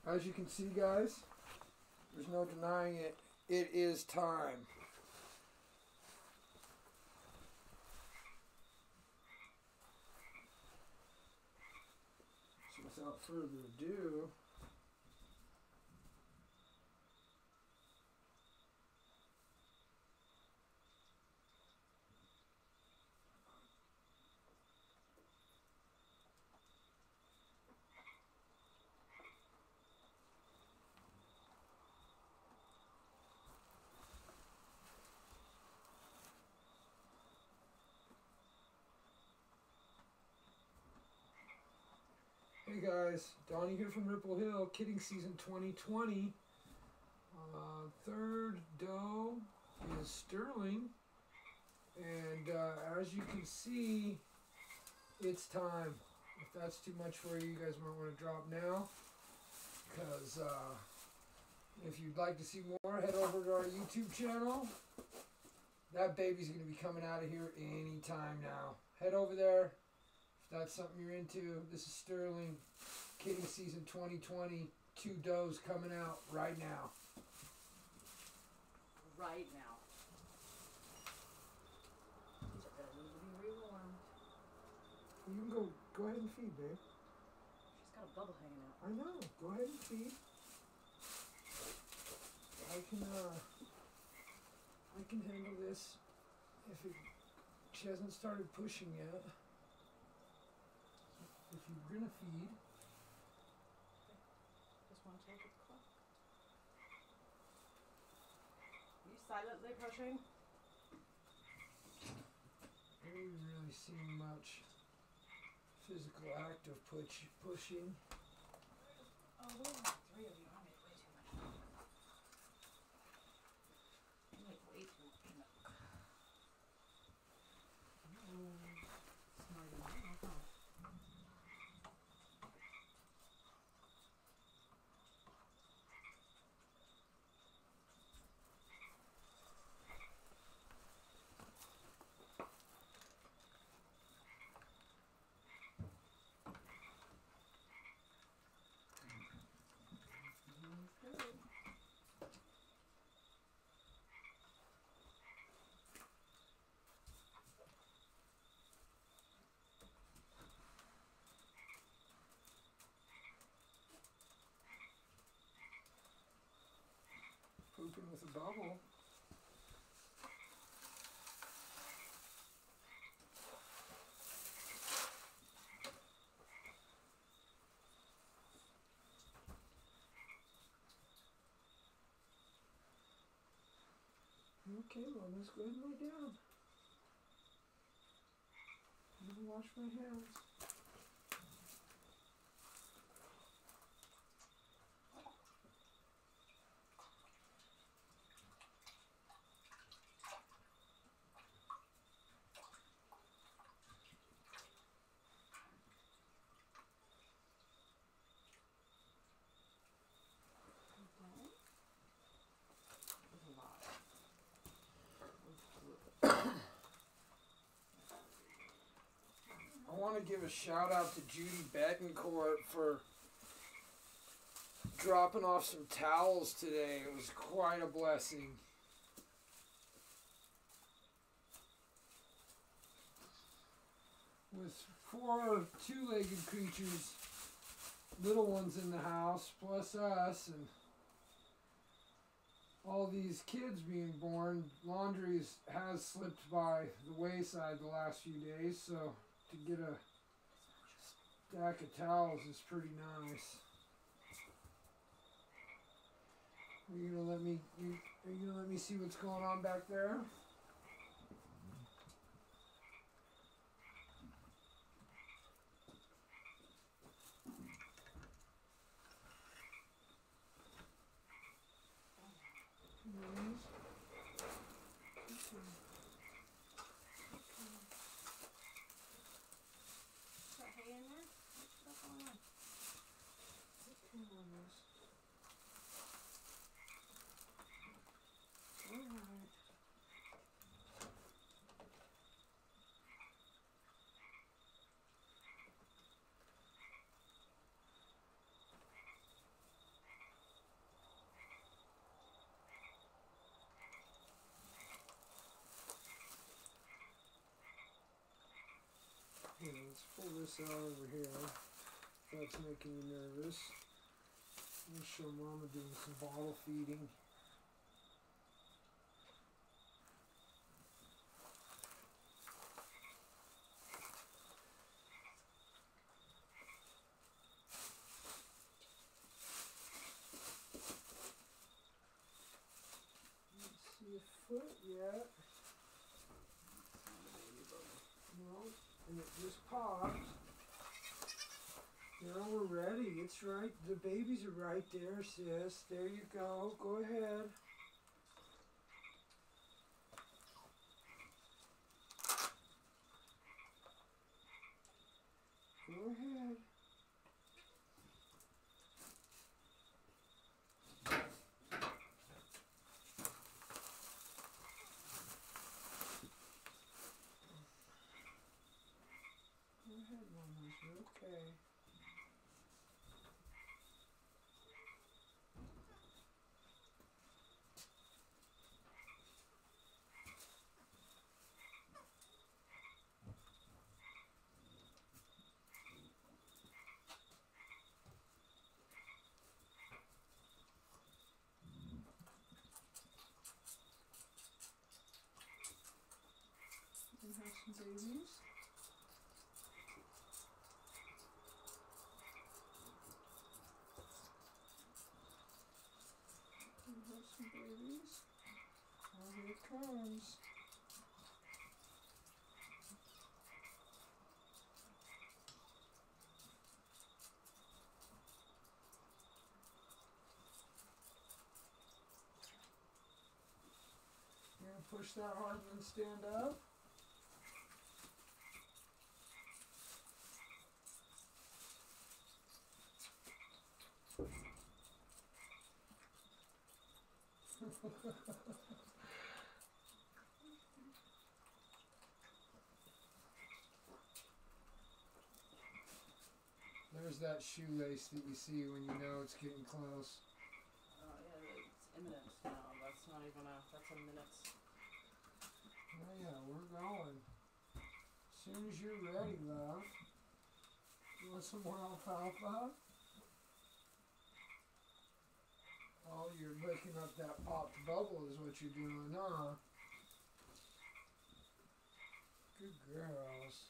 As you can see, guys, there's no denying it. It is time. So without further ado, hey guys, Donnie here from Ripple Hill, kidding season 2020. Third doe is Sterling, and as you can see, it's time. If that's too much for you, you guys might want to drop now, because if you'd like to see more, head over to our YouTube channel. That baby's going to be coming out of here anytime now. Head over there. If that's something you're into, this is Sterling, kidding season 2020. 2 does coming out right now. Right now. These are going to need to be rewarmed. You can go ahead and feed, babe. She's got a bubble hanging out. I know. Go ahead and feed. I can handle this she hasn't started pushing yet. If you're gonna feed. Just want to look at the clock. Are you silently pushing? I haven't really seen much physical active pushing. Oh, there's 3 of you. I made way too much milk. I made way too much milk. Smarty milk, huh? Pooping with a bubble. Okay, well, let's go ahead and lay down. I'm gonna wash my hands. I want to give a shout out to Judy Betancourt for dropping off some towels today. It was quite a blessing. With 4 two-legged creatures, little ones in the house, plus us, and all these kids being born, laundry has slipped by the wayside the last few days, so to get a stack of towels is pretty nice. Are you gonna let me see what's going on back there? Here, let's pull this out over here. If that's making you nervous. Let me show Mama doing some bottle feeding. Don't see a foot yet. No, and it just popped. Now we're ready. It's right. The babies are right there, sis. There you go. Go ahead. Go ahead. Go ahead, Mama. You're okay. You have some babies. You have some babies. Oh, here it comes. You're gonna push that hard and stand up. There's that shoelace that you see when you know it's getting close. Oh yeah, it's imminent now. That's not even that's a minute. Oh yeah, we're going. As soon as you're ready, love. You want some more alfalfa? Oh, you're licking up that popped bubble is what you're doing, huh? Good girls.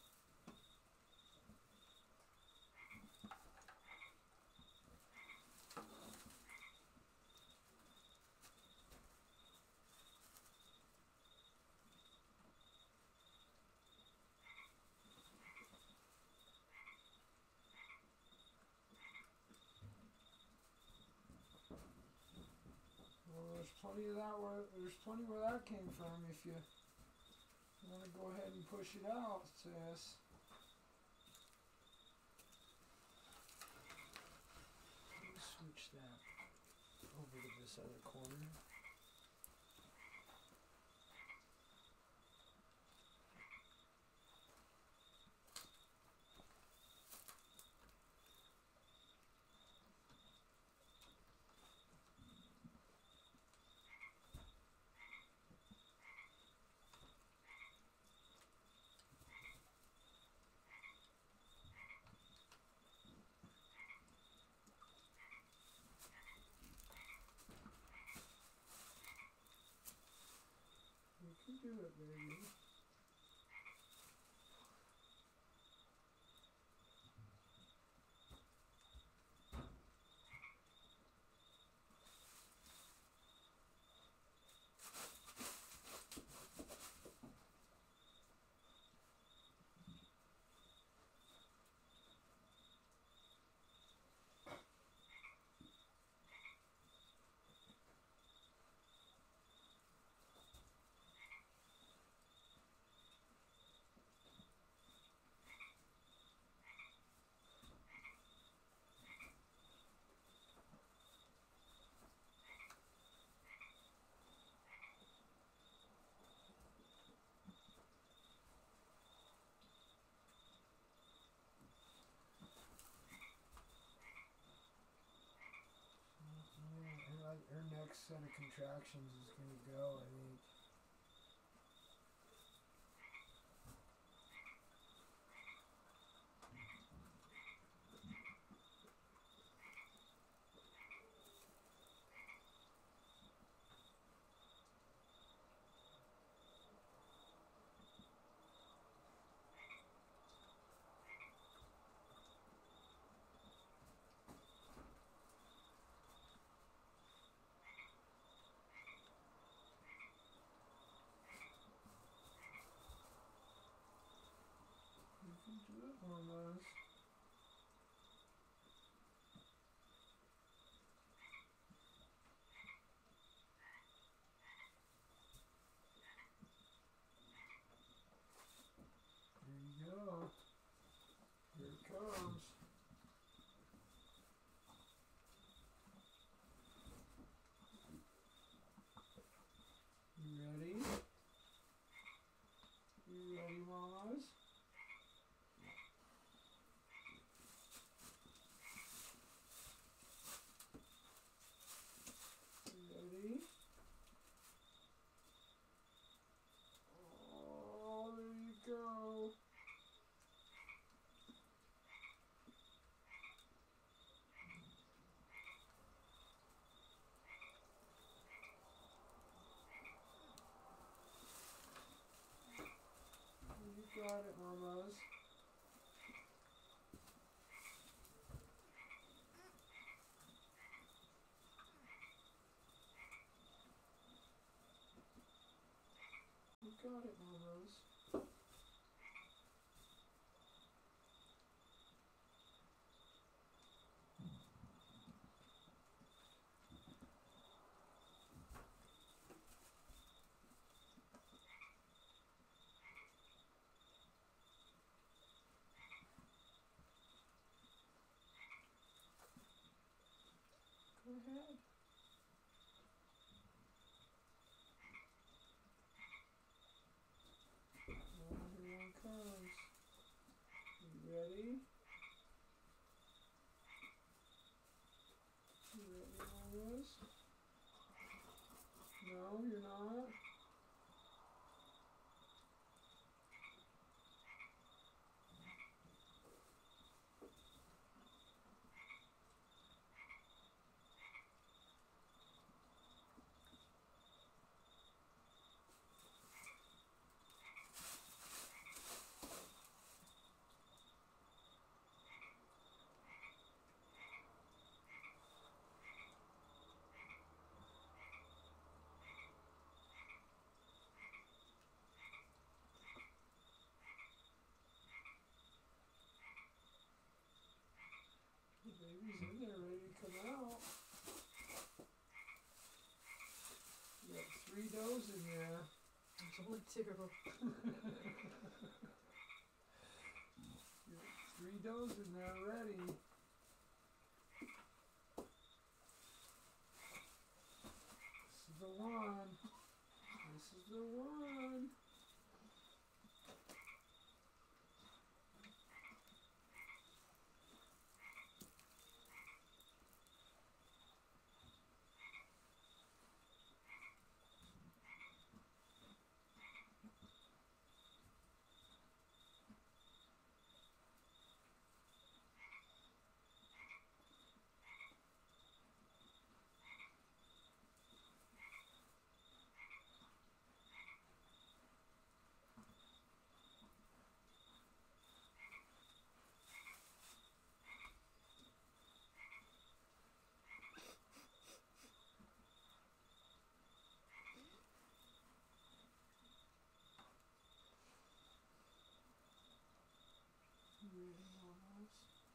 Well, there's plenty of that where that came from if you want to go ahead and push it out, sis. Let me switch that over to this other corner. You can do it, baby. Yeah, her next set of contractions is going to go, I think. Good, mamas. There you go. Here it comes. You ready? You ready, mamas? You ready? Oh, there you go. You got it, mamas. You got it, mamas. Go ahead. Oh, here one comes. You ready? You ready, mamas? No, you're not? The baby's in there ready to come out. You got 3 does in there. There's only 2. You got 3 does in there ready. This is the one. This is the one. You ready, mamas?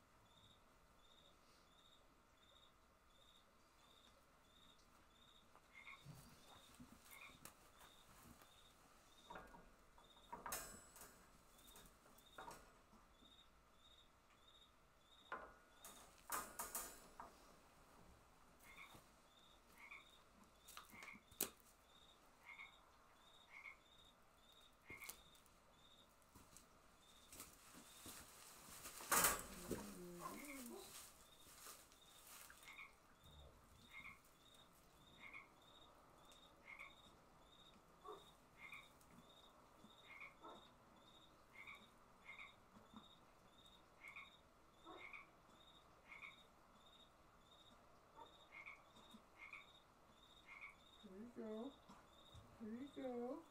Here you go. Here you go.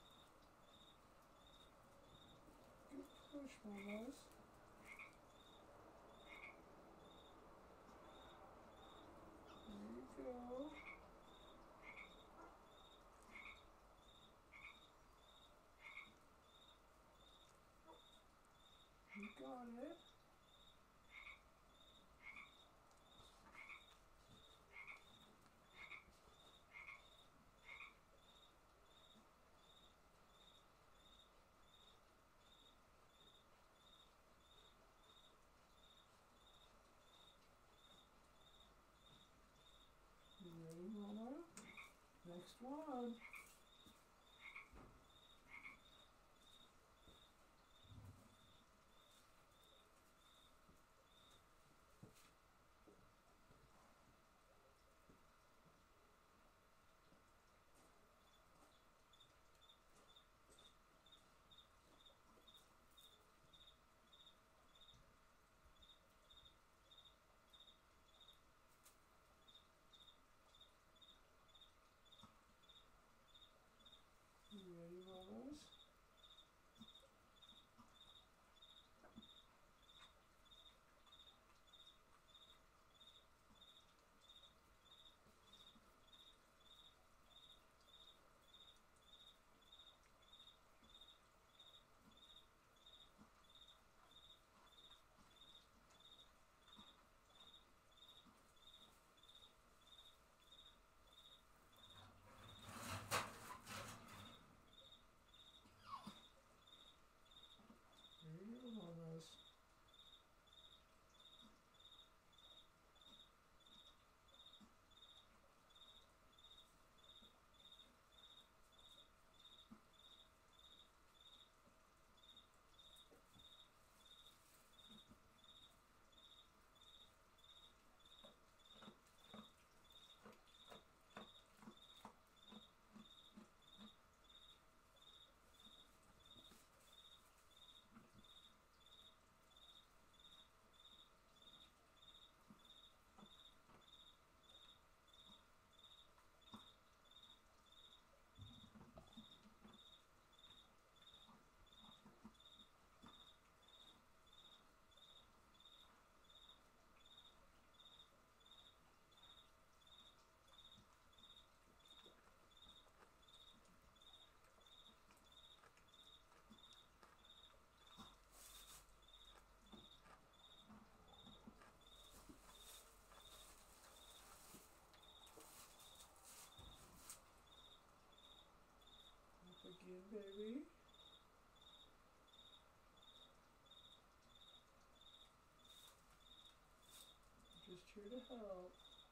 Good push, mamas. Here you go. Here You got it. You ready, Mama? Next one. You ready, Mamas? There you go, Mamas. Up again, baby. Just here to help.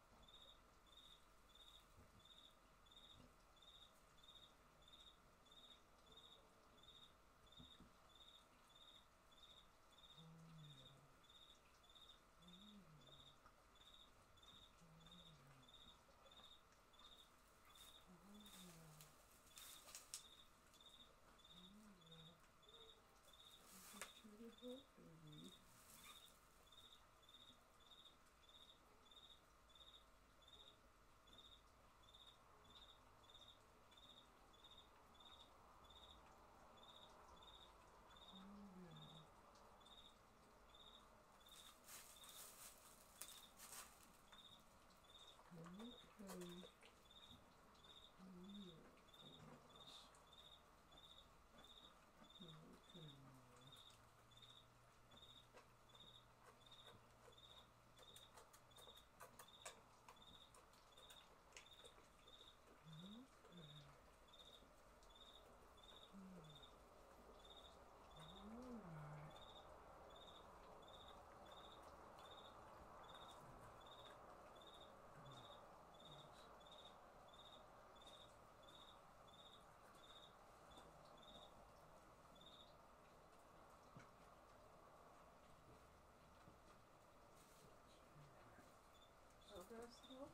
Just here to help, baby. Okay. Progress help?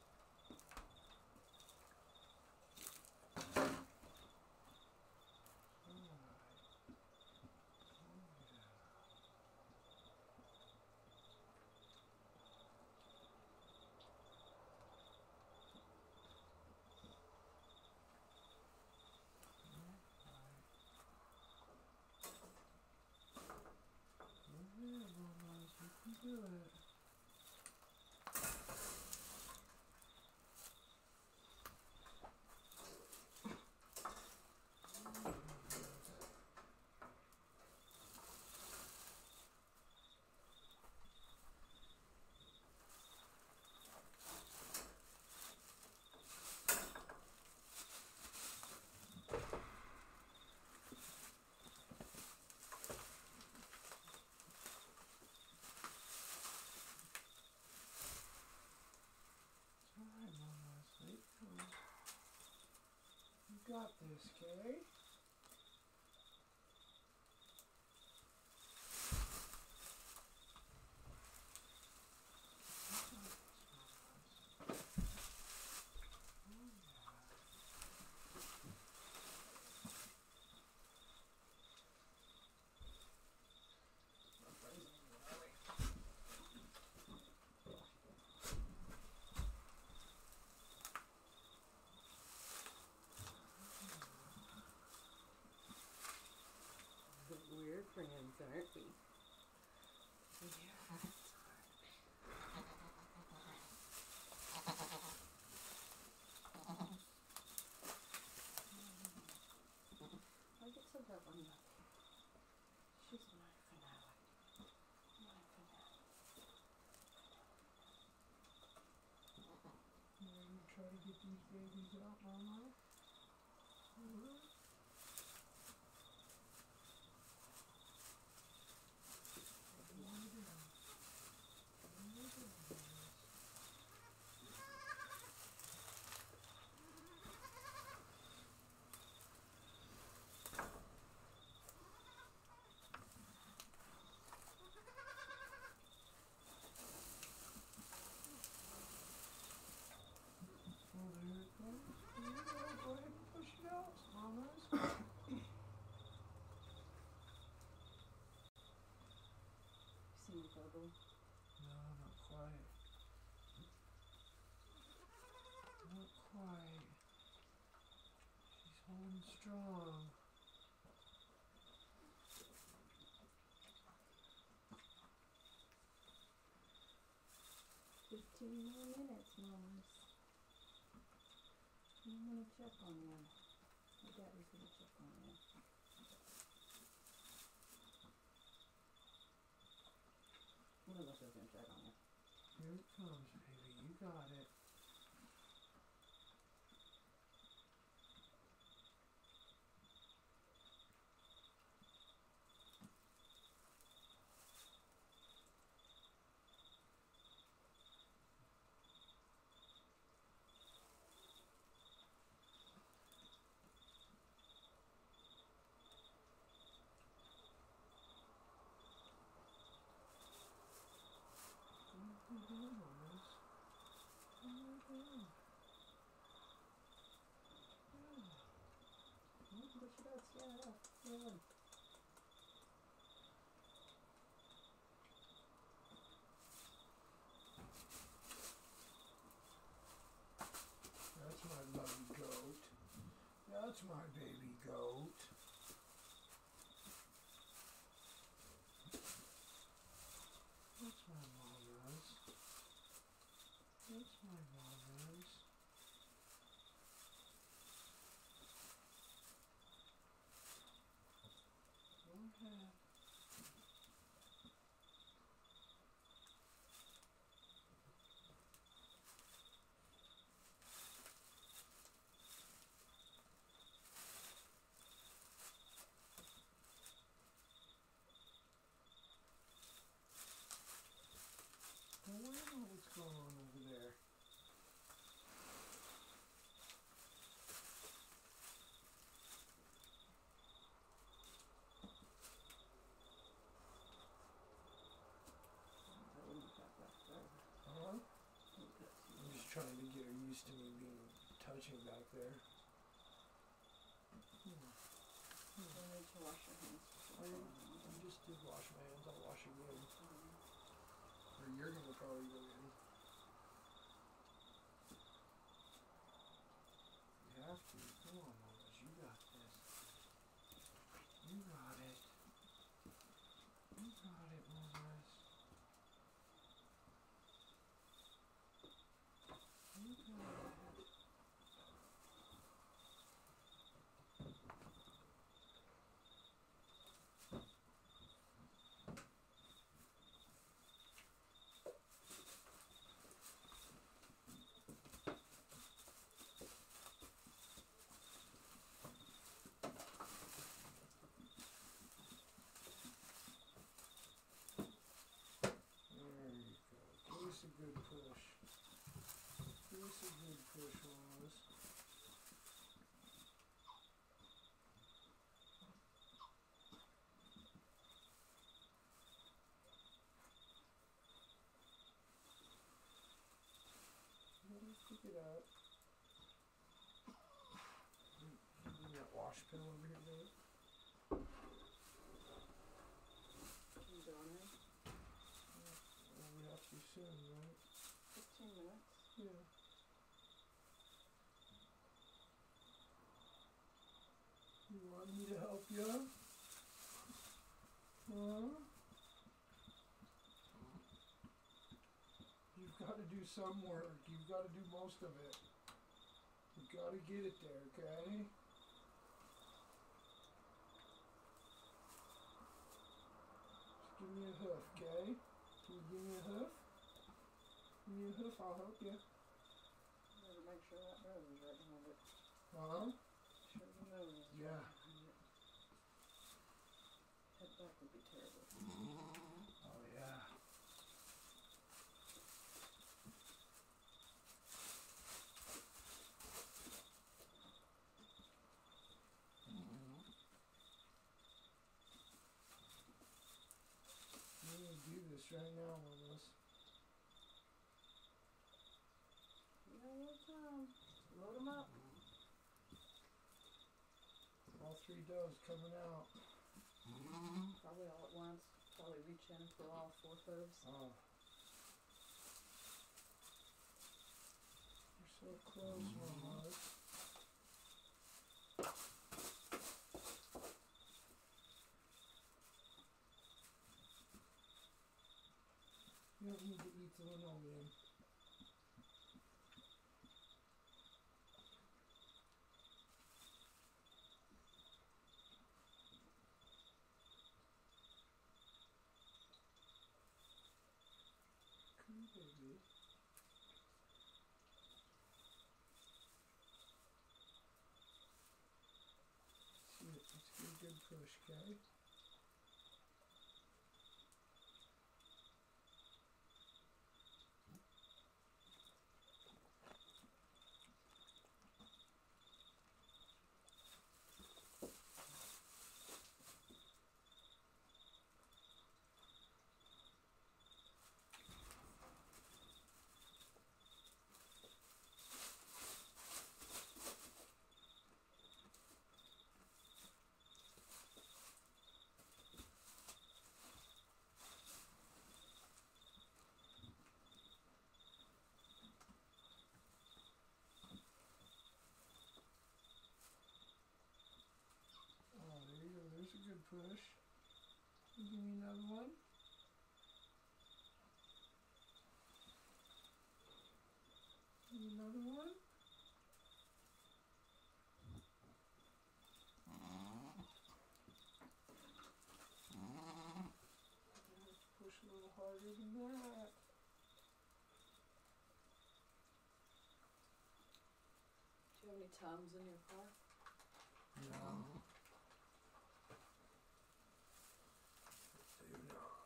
Yeah, Mamas, you can do it. this, okay? We're friends, aren't we? Yeah. I'll get some love on Lucky. She's mine for now. Mine for now. You ready to try to get these babies out, Mama? Mm-hmm. Well, there it goes. There you go. Go ahead and push it out, Mamas. See me bubble? No, not quite. Not quite. She's holding strong. 15 more minutes, Mamas. I'm gonna check on you. My daddy's gonna check on you. One of us is gonna check on you. Here it comes, baby. You got it. What are you doing, Mamas? What are you doing? Yeah. Push it out, stand it up. Yeah. That's my lovely goat. That's my baby goat. That's my Mamas. That's my Mamas. Go ahead. Don't worry about what's going on over there. I wouldn't cut back there. Huh? Wouldn't cut too I'm much. just trying to get her used to me being touching back there. You need to wash your hands before going on. I just did wash my hands. I'll wash again. Or you're gonna probably go in. You have to. Come on, Mamas. You got this. You got it. You got it, Mamas. You got it. There you go. Give us a good push. Give us a good push, Mamas. that. Bring that wash pen over here, babe. You going in? Well, we have to soon, right? 15 minutes. Yeah. You want me to help you? Huh? You've got to do some work. You've got to do most of it. You've got to get it there, okay? Just give me a hoof, okay? Can you give me a hoof? Give me a hoof, I'll help you. Better make sure that nose is right behind it. Huh? Sure the nose is Yeah. right behind it. Head back would be terrible. Oh, yeah. I'm gonna do this right now, almost. You got a little time. Load them up. All three does coming out. Probably all at once. Probably reach in for all 4 hooves. Oh. You're so close, Mama. You don't need to eat the linoleum. Come here, baby. See it. Let's get a good push, okay? Oh, there you go. There's a good push. Give me another one. Give me another one. Push a little harder than that. Do you have any Tums in your car? No. Do not.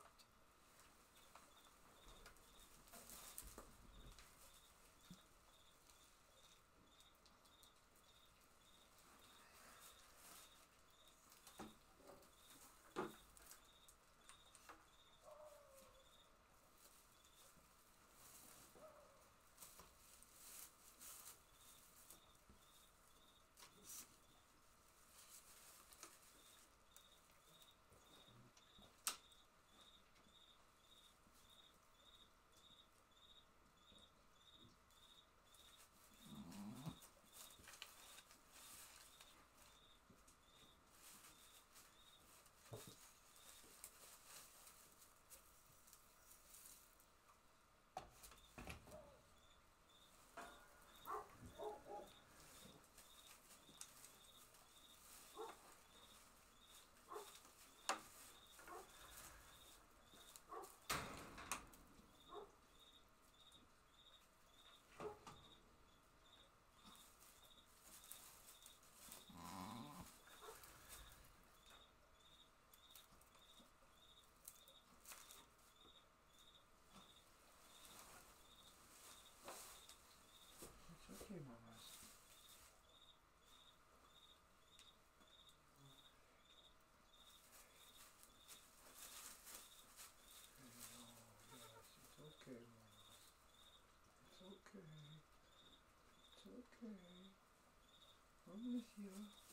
okay. I'm with you.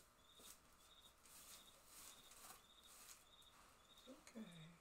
Okay.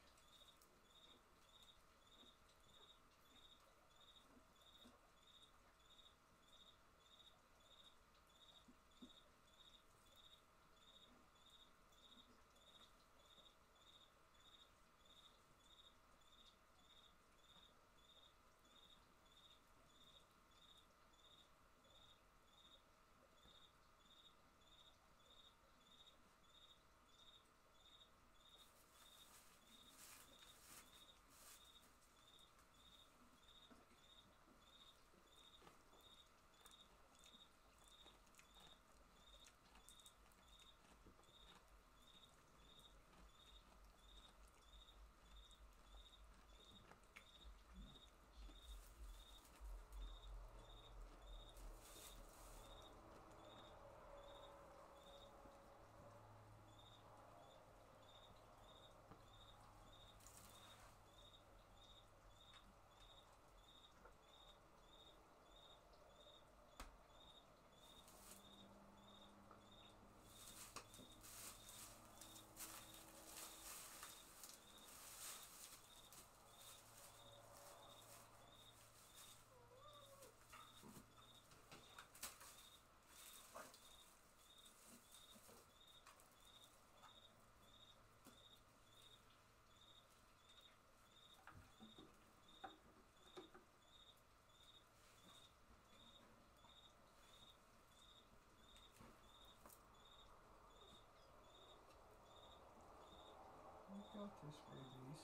I got this, babies.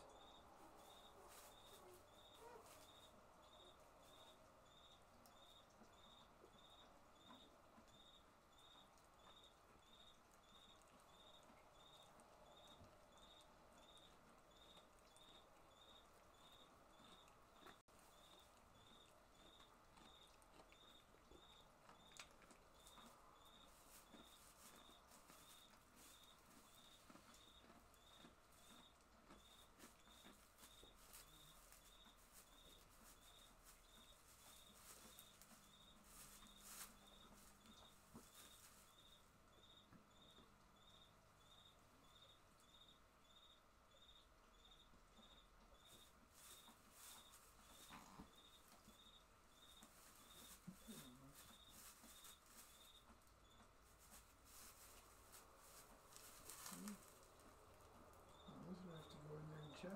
I was gonna have to go in there and check.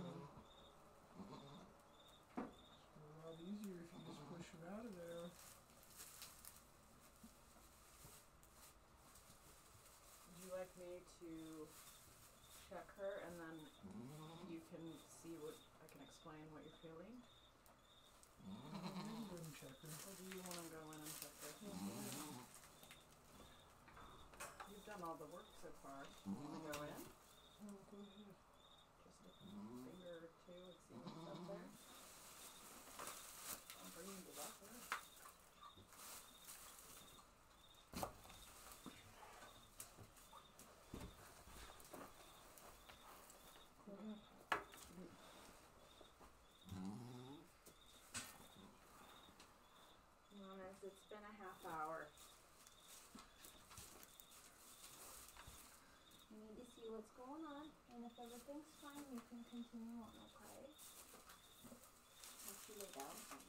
So it's a lot easier if you just push them out of there. Would you like me to check her and then you can see what I can explain what you're feeling? I wouldn't check her. Or do you want to go in and check her? You've done all the work so far. You want to go in? Oh, go ahead. Just a finger or two and see what's up there. I'll bring you to that there. Go ahead. Honest, it's been a half hour. You need to see what's going on, and if everything's fine, you can continue on, okay? Once you lay down some.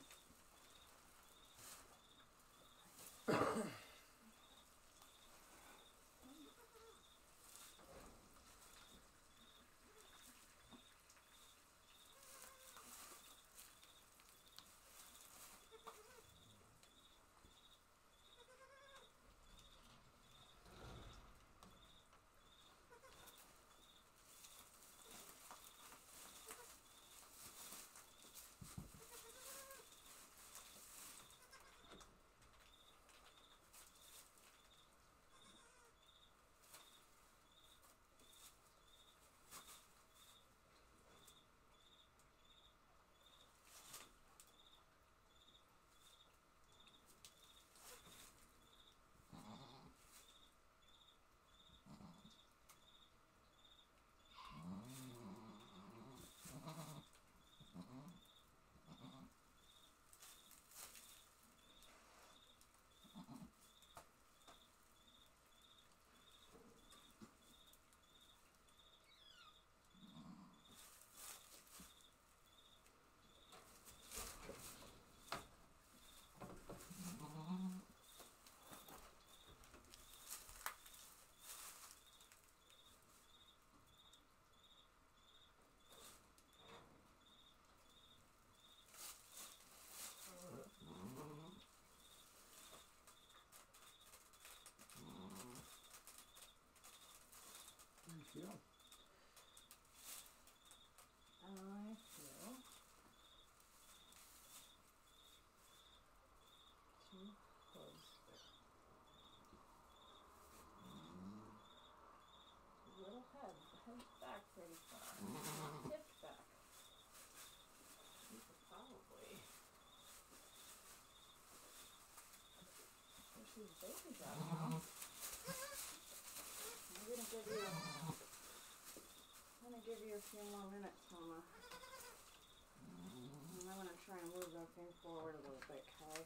these babies out now. I'm gonna give you a few more minutes, Mama. And I'm gonna try and move that thing forward a little bit, Kai.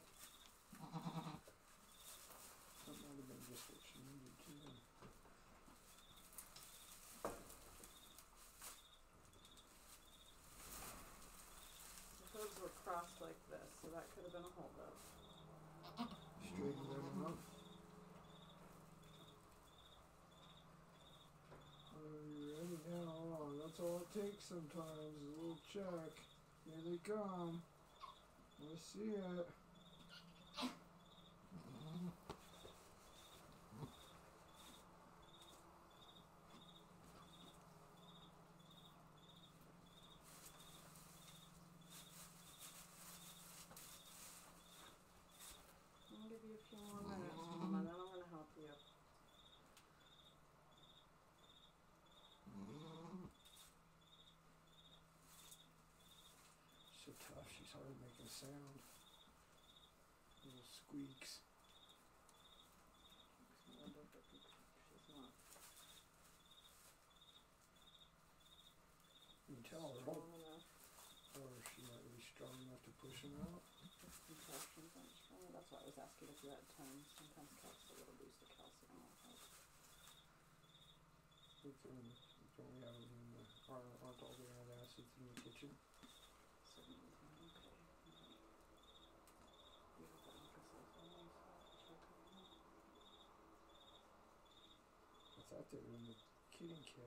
That might have been just what she needed to. The hooves were crossed like this, so that could have been a holdup. Straighten them up. You ready now? Oh, that's all it takes sometimes, a little check. Here they come. I see it. I'll give you a few more minutes, Mama, then I'm gonna help you. So tough, she's hardly making a sound. Little squeaks. She's not You can tell her, strong enough. or she might be strong enough to push him out. Contractions aren't strong. That's why I was asking if you had tons. Sometimes a little boost of calcium will help. We can we have them in the, aren't all the antacids in the kitchen? Okay. You have the Alka-Seltzer one, so I'll check on that. I thought they were in the kidding kit.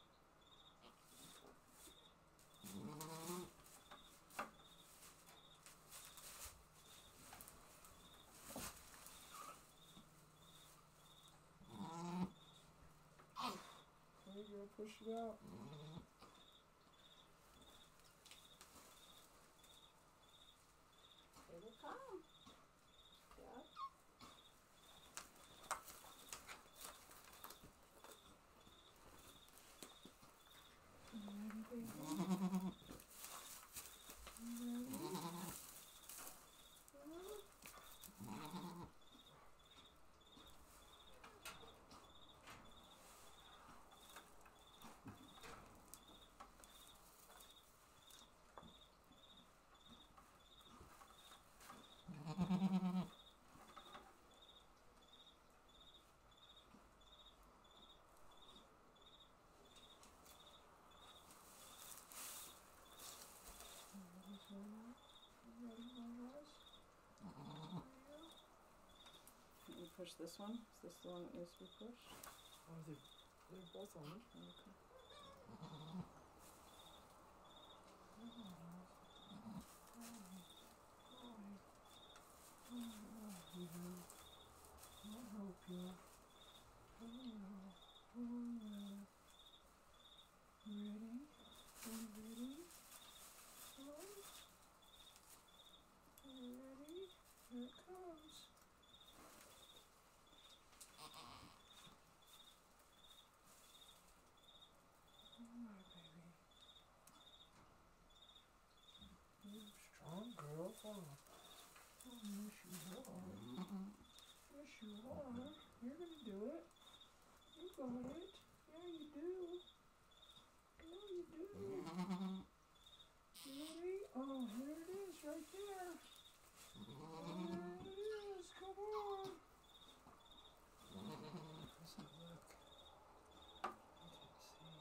There you go, push it out. They will come. Yeah. Ready, baby? Can you push this one? Is this the one that needs to be pushed? Oh, they're both on it. Okay. I'll help you. Ready? Are you ready? Are you ready? Here it comes. Alright, baby. You're a strong girl, huh? Oh, yes, you are. Yes, you are. You're gonna do it. You got it. Yeah, you do. Yeah, you do. Ready? Oh, here it is, right there. There it is. Come on. Let's have a look. I can't see.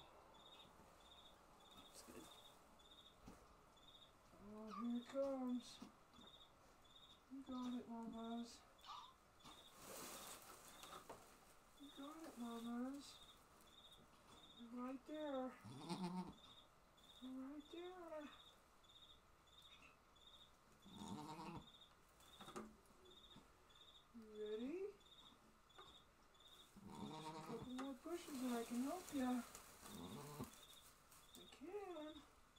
It's good. Oh, here it comes. You got it, mamas. You got it, mamas. You're right there. You're right there. You ready? Just a couple more pushes and I can help you. I can.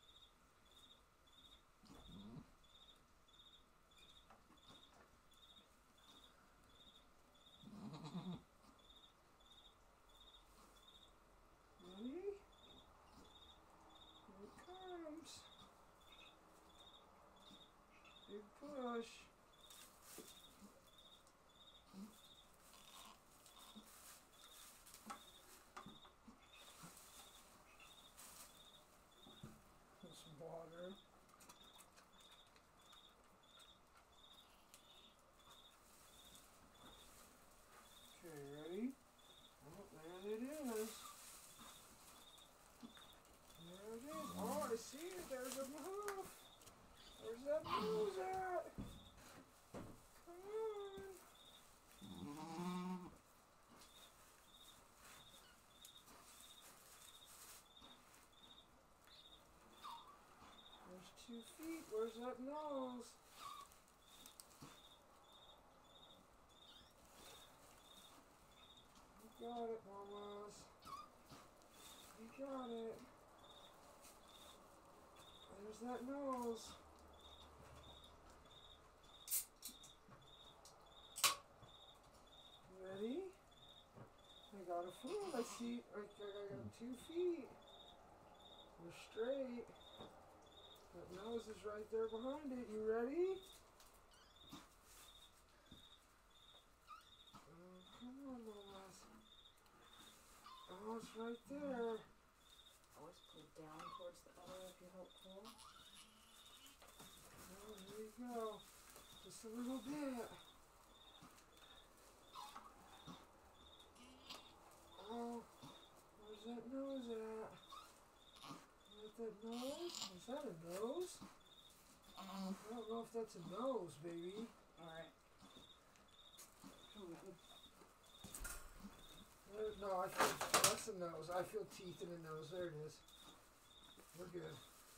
Ready? Here it comes. Big push. water. Okay, ready? Oh, there it is. There it is. Oh, I see it. There's a hoof. Where's that nose at? Come on. There's 2 feet. Where's that nose? You got it, mamas. You got it. There's that nose. Ready? I got a foot. I see. I got 2 feet. We're straight. That nose is right there behind it. You ready? Oh, come on, mamas. Oh, it's right there. Always pull down towards the other if you help pull. Oh, here you go. Just a little bit. Oh, where's that nose at? Is that nose? Is that a nose? I don't know if that's a nose, baby. Alright. No, I feel that's a nose. I feel teeth in the nose. There it is. We're good.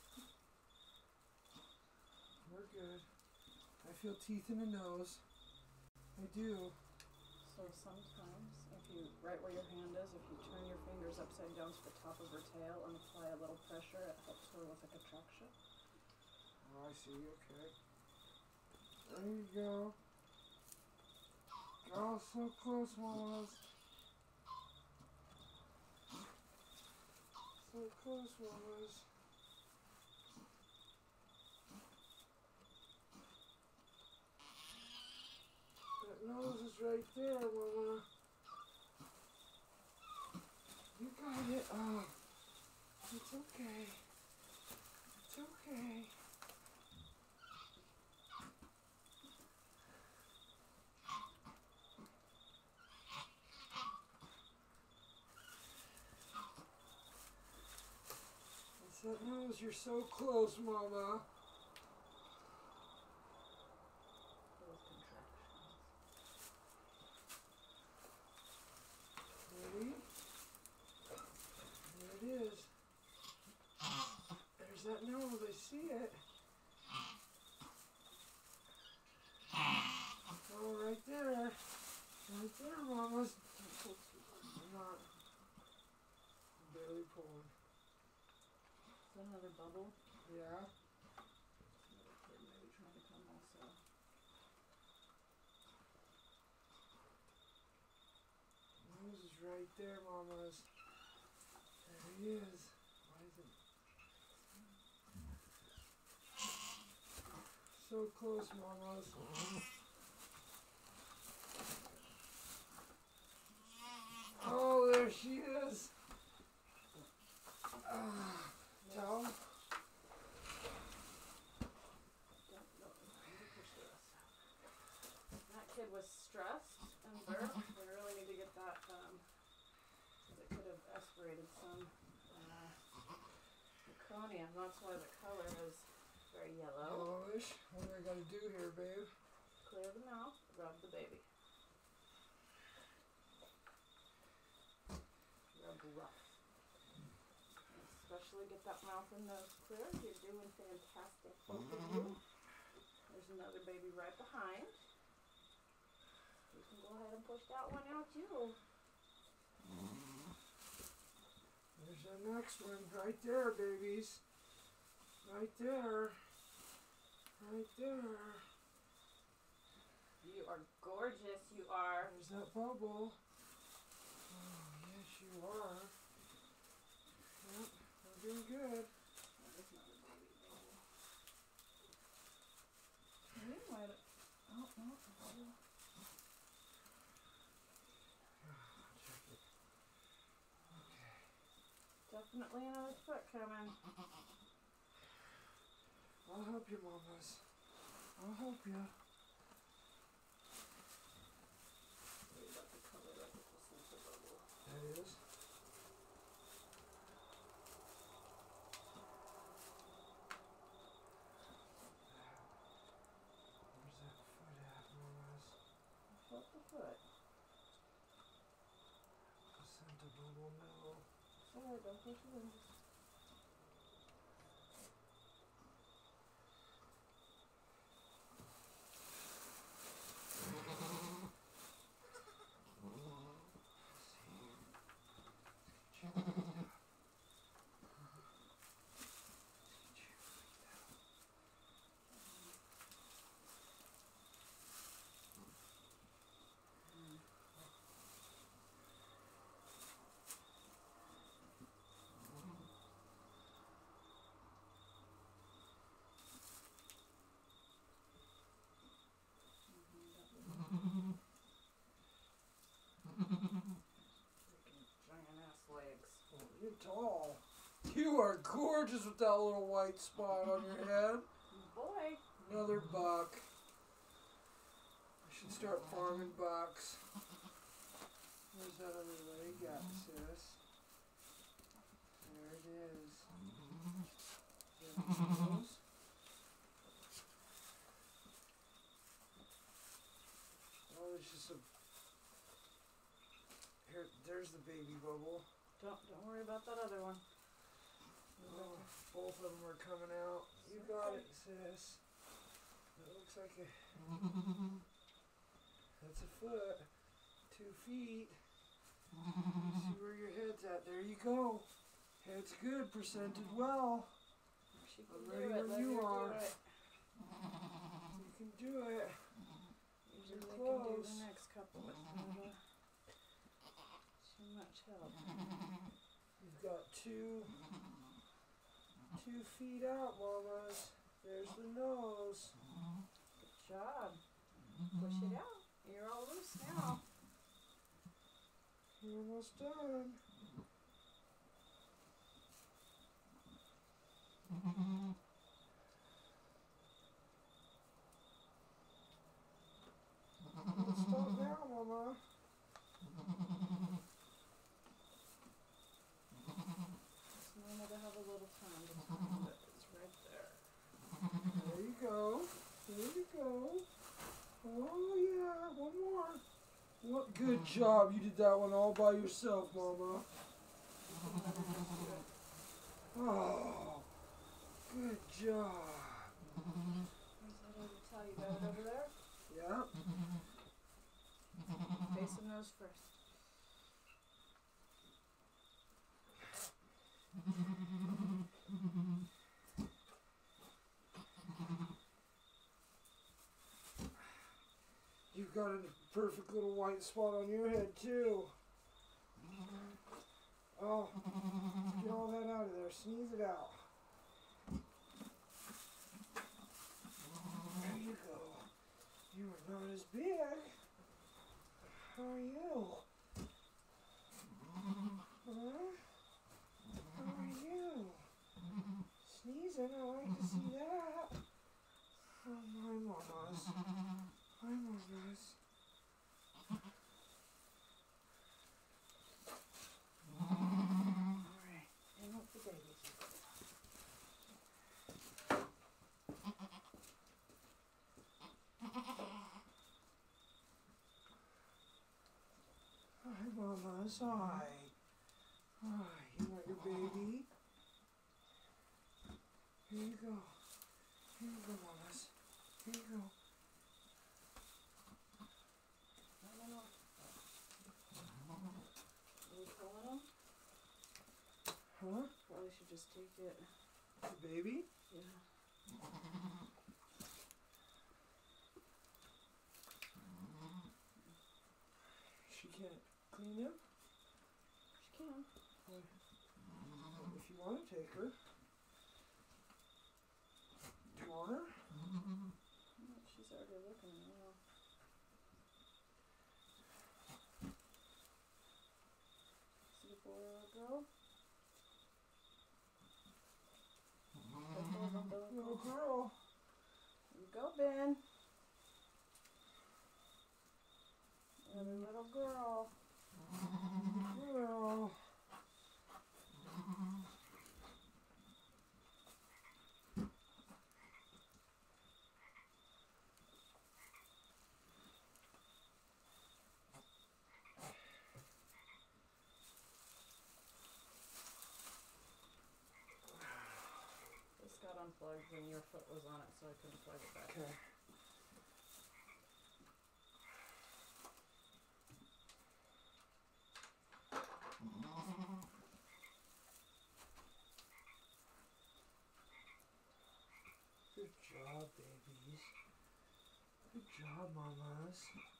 We're good. I feel teeth in the nose. I do. So sometimes, if you, right where your hand is, if you turn your fingers upside down to the top of her tail and apply a little pressure, it helps her with a contraction. Oh, I see. Okay. There you go. Oh, so close, mamas. So close, mamas. That nose is right there, mama. You got it. Oh, it's okay. It's okay. It's that nose. You're so close, mama. Those contractions. Ready? There it is. There's that nose. I see it. Oh, right there. Right there, mamas. Don't pull too hard. I'm not. I'm barely pulling. Is that another bubble? Yeah. Another kid maybe trying to come also. Nose is right there, mamas. There he is. Why is it? So close, mamas. Oh, there she is. Tell. Don't know. Maybe push the rest out. That kid was stressed and burped. We really need to get that, because it could have aspirated some meconium. That's why the color is very yellow. Yellowish. What do I gotta do here, babe? Clear the mouth, rub the baby. Rub rough. Especially get that mouth and nose clear. You're doing fantastic, both of you. There's another baby right behind. You can go ahead and push that one out too. There's the next one. Right there, babies. Right there. Right there. You are gorgeous, you are. There's that bubble. Oh, yes, you are. Yep, we're doing good. That is not a baby, baby. You didn't let it. Oh, no. Check it. Okay. Definitely another foot coming. I'll help you, mamas. I'll help you. Worry about the color of the placenta bubble. That is. Where's that foot at, mamas? Felt the foot. Placenta bubble, no. Sorry, don't push it in. Giant ass legs. Oh, you're tall. You are gorgeous with that little white spot on your head. Boy. Another buck. I should start farming bucks. Where's that other leg at, sis? There it is. There it goes. Oh, there's just a... Here, there's the baby bubble. Don't worry about that other one. Oh, both of them are coming out. You got it, sis. That looks like a... That's a foot. 2 feet. You see where your head's at. There you go. Head's good. Presented well. She can I'm do ready it. when Let you her do are. it. You can do it. Usually You're they can do close. the next couple with too much help. You've got two feet out, mamas. There's the nose. Good job. Push it out. You're all loose now. You're almost done. Stop now, mama. Just normal to have a little time to find it. It's right there. There you go. There you go. Oh yeah, one more. What good job. You did that one all by yourself, mama. Oh, good job. Where's that other towel? You got it over there? Yeah. Face and nose first. You've got a perfect little white spot on your head too. Oh, get all that out of there. Sneeze it out. There you go. You are not as big. How are you? Huh? How are you? Sneezing, I like to see that. Oh, my mamas. My mamas. Alright. And with the babies. Hi, mamas. Hi. Hi. You want your baby? Here you go. Here you go, mamas. Here you go. No. Are we pulling them? Huh? Probably should just take it. The baby? Yeah. She can't clean him? She can. If you want to take her. Do you want her? She's already looking now. Is it a boy or a girl? Both of them don't Little go. girl. go, Ben. Another little girl. Well, This got unplugged and your foot was on it, so I couldn't plug it back. okay. Good job, babies. Good job, mamas.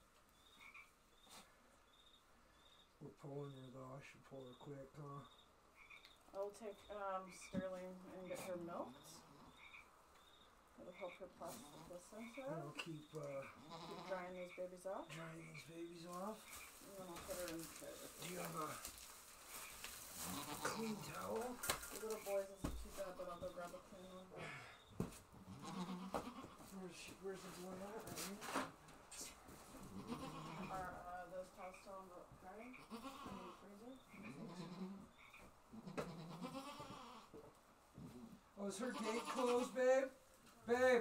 We're pulling her though. I should pull her quick, huh? I'll take Sterling and get her milked. It'll help her process the placenta. I'll keep Keep drying these babies off. drying these babies off. And then I'll put her in the Do you have a clean towel? The little boys isn't too bad, but I'll go grab a clean one. Where's the boy at? Right here? Are those towels still on the drying? In the freezer? Oh, is her gate closed, babe? Babe!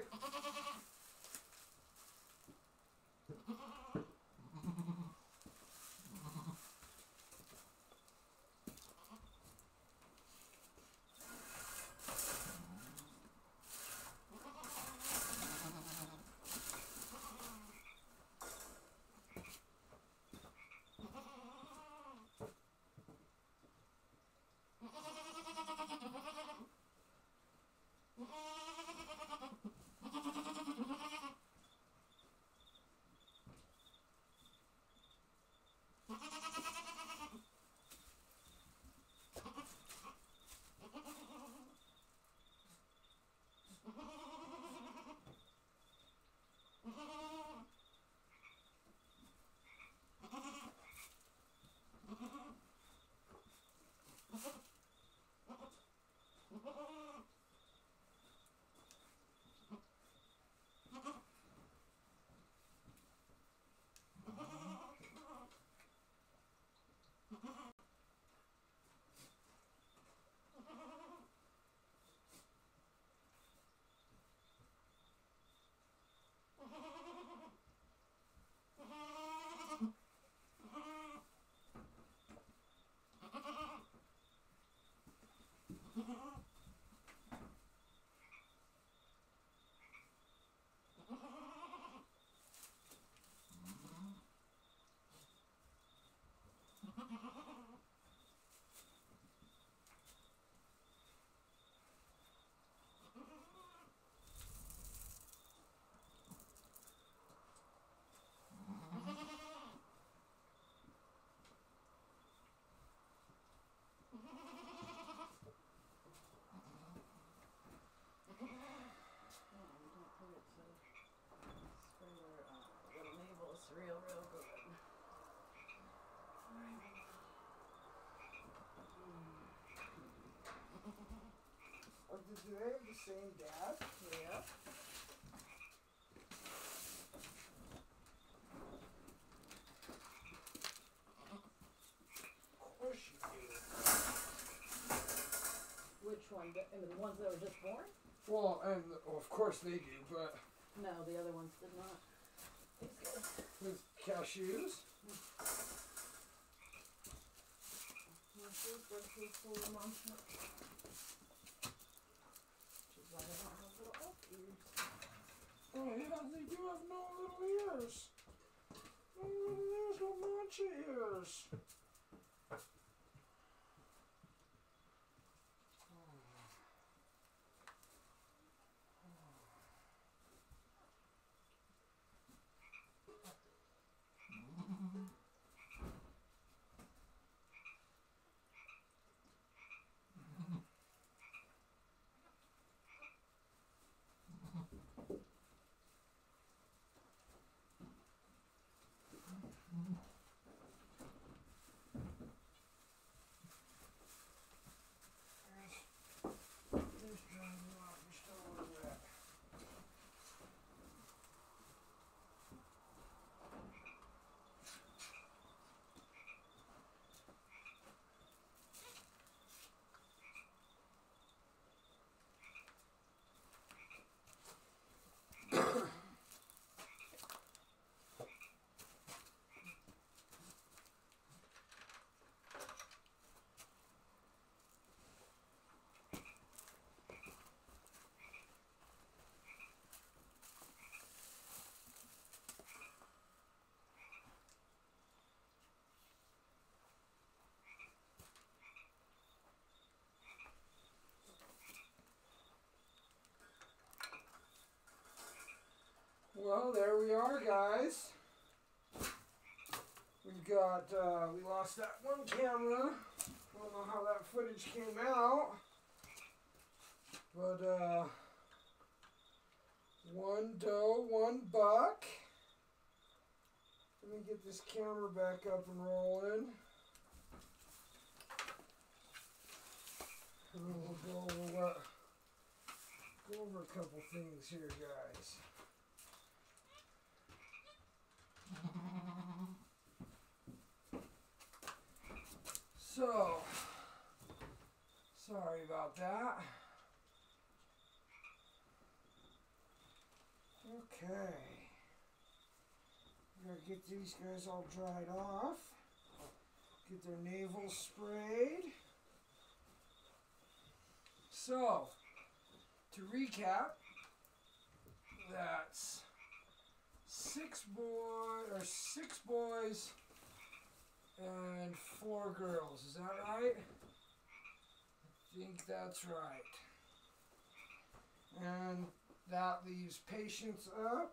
Real good. Oh, do they have the same dad? Yeah. Of course you do. Which one? The ones that were just born? Well, and of course they do, but No, the other ones did not. These guys. with cashews? She's why they don't have little elf ears. Oh yeah, they do have no little ears. No little ears, no mancha ears. Well, there we are, guys. We've got, we lost that one camera. I don't know how that footage came out. But, one doe, one buck. Let me get this camera back up and rolling. And then we'll go over a couple things here, guys. So, sorry about that. Okay. We gotta get these guys all dried off. Get their navel sprayed. So, to recap, that's six boys and 4 girls. Is that right? I think that's right. And that leaves Patience up.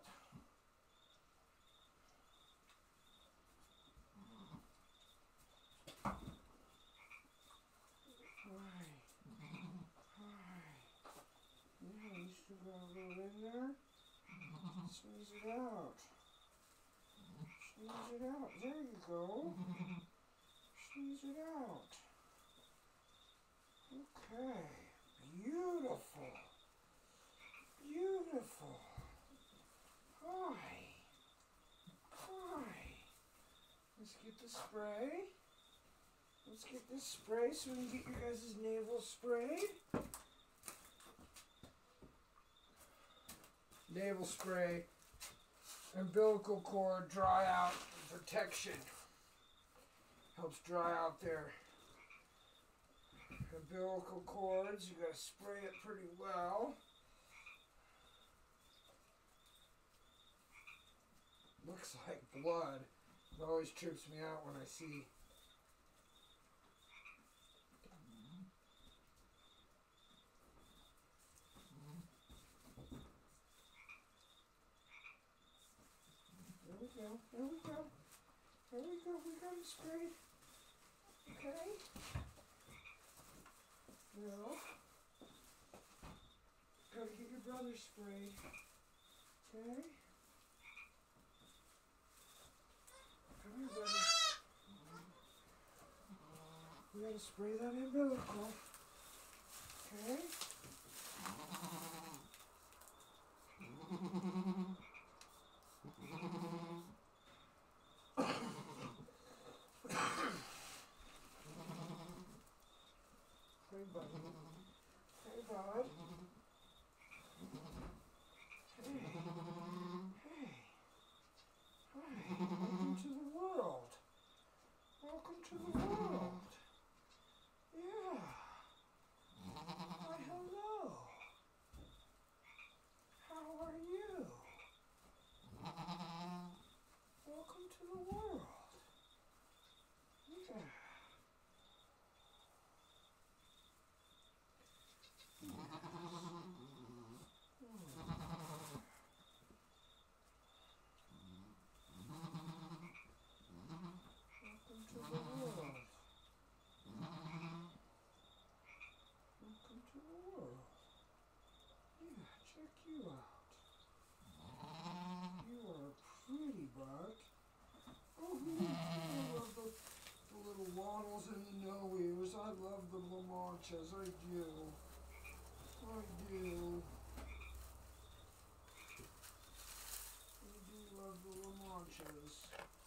Yeah, you still got a little in there. Squeeze it out. Squeeze it out. There you go. Squeeze it out. Okay. Beautiful. Beautiful. Hi. Hi. Let's get the spray. Let's get this spray so we can get your guys' navel sprayed. Navel spray, umbilical cord, dry out protection. Helps dry out their umbilical cords. You gotta spray it pretty well. Looks like blood. It always trips me out when I see. There we go. There we go. There we go. We got it sprayed. Okay. Now, gotta get your brother sprayed. Okay. Come here, buddy. We gotta spray that umbilical. Okay. Hey, bud. Hey, bud. Hey. Hey. Hi. Welcome to the world. Welcome to the world. Yeah. Why, hello. How are you? Welcome to the world. Yeah. Welcome to the world. Welcome to the world. Yeah, check you out. You are a pretty buck. Oh, I love the little waddles and the no ears. I love the La Manchas. I do. I do. I do love the La Manchas.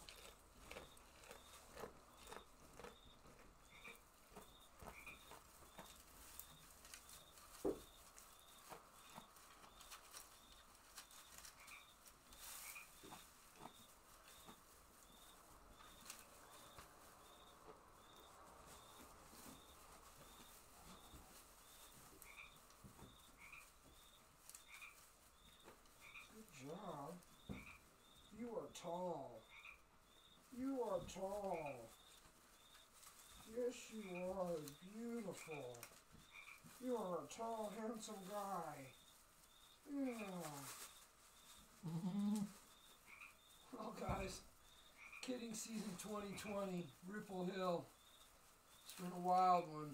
Good job. You are tall. You are tall. Yes, you are. Beautiful. You are a tall, handsome guy. Yeah. Well, guys, kidding season 2020, Ripple Hill. It's been a wild one.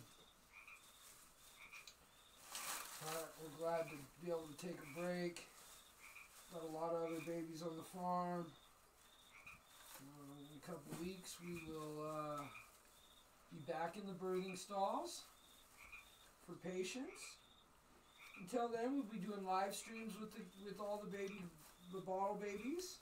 We're glad to be able to take a break. Got a lot of other babies on the farm. In a couple weeks, we will be back in the birthing stalls for patients. Until then, we'll be doing live streams with all the bottle babies.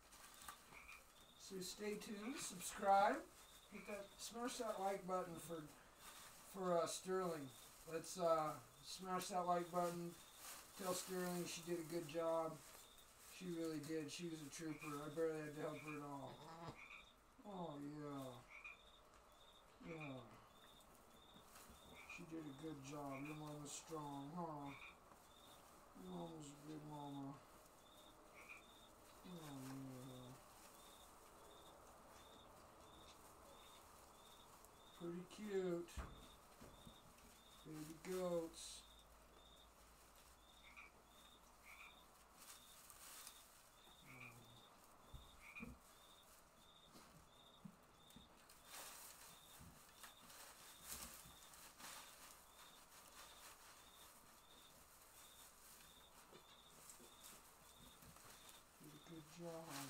So stay tuned, subscribe, smash that like button for Sterling. Let's smash that like button. Tell Sterling she did a good job. She really did. She was a trooper. I barely had to help her at all. Oh yeah, yeah. She did a good job. Your mama's strong, huh? Your mama's a good mama. Oh yeah. Pretty cute. Baby goats. Did a good job.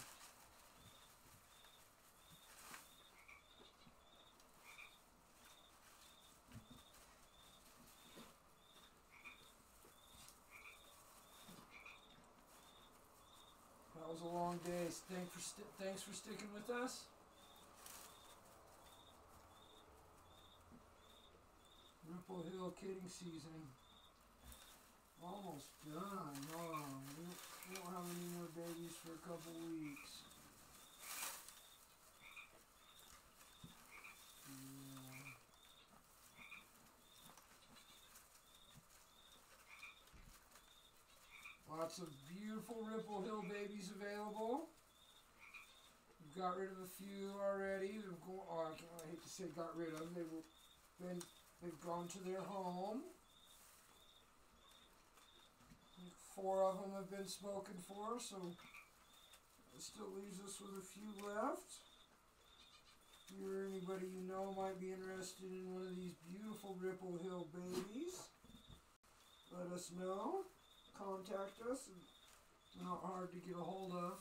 That was a long day. Thanks for sticking with us. Ripple Hill kidding season. Almost done. We don't have any more babies for a couple weeks. Yeah. Lots of beautiful Ripple Hill babies available. We've got rid of a few already. I hate to say got rid of. They've gone to their home. 4 of them have been spoken for, so it still leaves us with a few left. If you or anybody you know might be interested in one of these beautiful Ripple Hill babies, let us know. Contact us. They're not hard to get a hold of.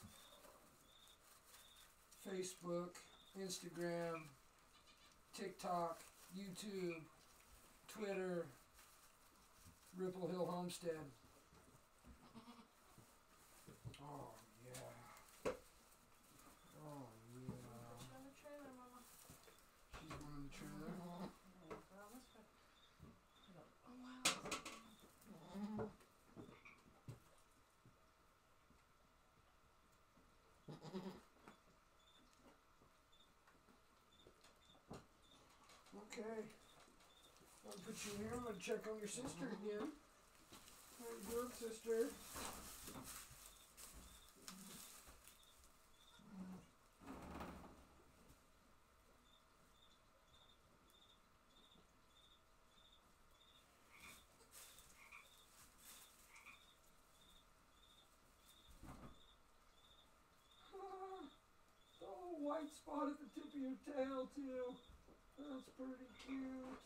Facebook, Instagram, TikTok, YouTube, Twitter, Ripple Hill Homestead. Oh yeah. Oh yeah. She's on the trailer, Mama. She's one in the trailer. Oh wow. Okay. I'll put you here. I'm gonna check on your sister again. How you doing, sister? Oh, white spot at the tip of your tail too. That's pretty cute.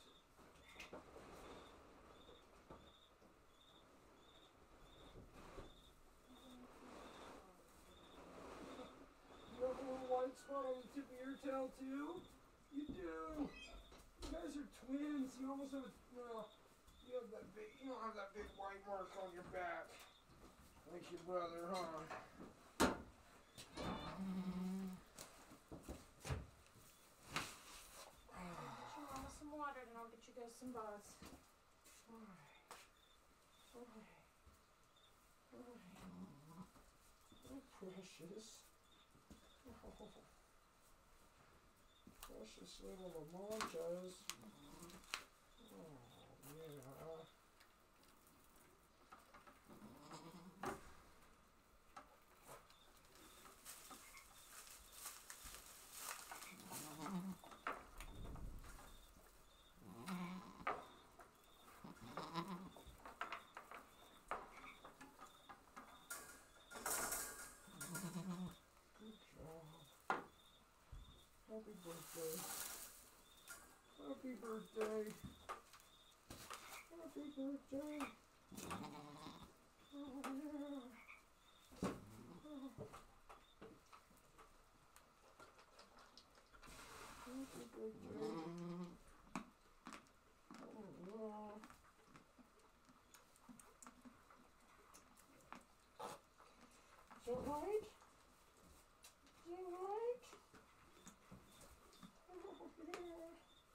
You have a little white spot on the tip of your tail too? You do. You guys are twins. You almost have you have that big. You don't have that big white mark on your back like your brother, huh? Mama some water and I'll get you guys some buzz. Oh, precious. Oh, precious little Lamontas. Oh, yeah. Happy birthday. Happy birthday. Happy birthday. Oh, yeah. Happy birthday. Oh, yeah. Is that right? Is that right? Oh, yeah.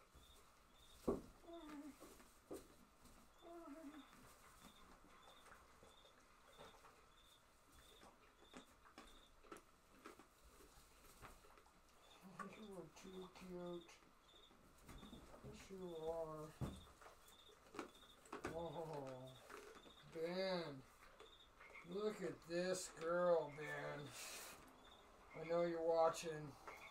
You are too cute. Yes, you are. Oh, Ben. Look at this girl, Ben. I know you're watching.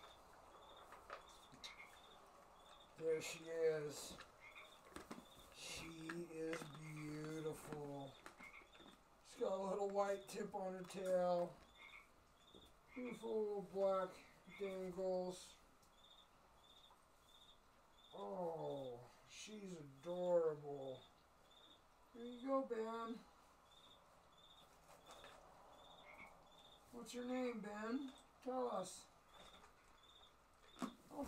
There she is. She is beautiful. She's got a little white tip on her tail. Beautiful little black dangles. Oh, she's adorable. Here you go, Ben. What's your name, Ben? Tell us. Oh,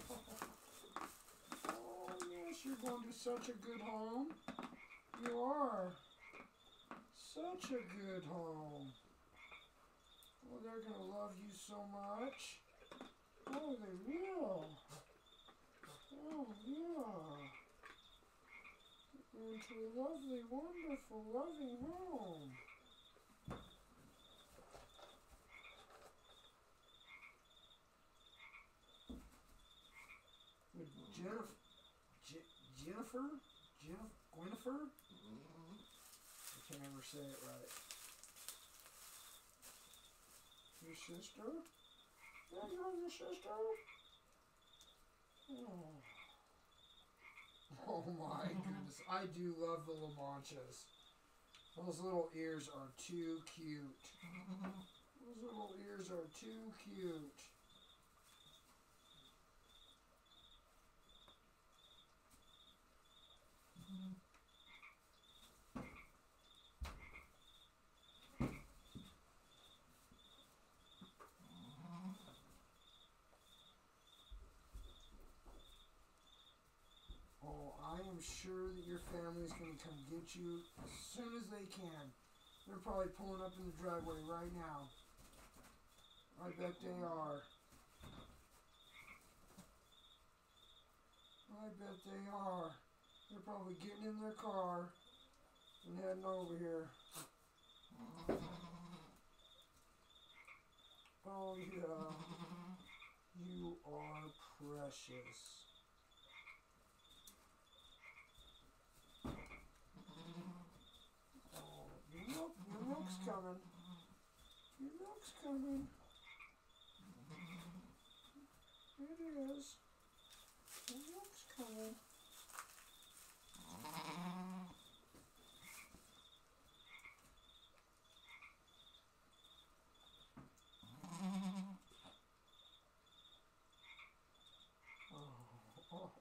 yes, you're going to such a good home. You are. Such a good home. Oh, they're going to love you so much. Oh, they will. Oh, yeah. Into a lovely, wonderful, loving home. With Gwynnifer? I can't ever say it right. Your sister? Yeah, you're your sister? Oh. Oh my goodness. I do love the La Manchas. Those little ears are too cute. Those little ears are too cute. Oh, I am sure that your family's going to come get you as soon as they can. They're probably pulling up in the driveway right now. I bet they are. I bet they are. They're probably getting in their car and heading over here. Oh yeah. You are precious. Oh, your milk's coming. Your milk's coming. It is. Your milk's coming. Oh.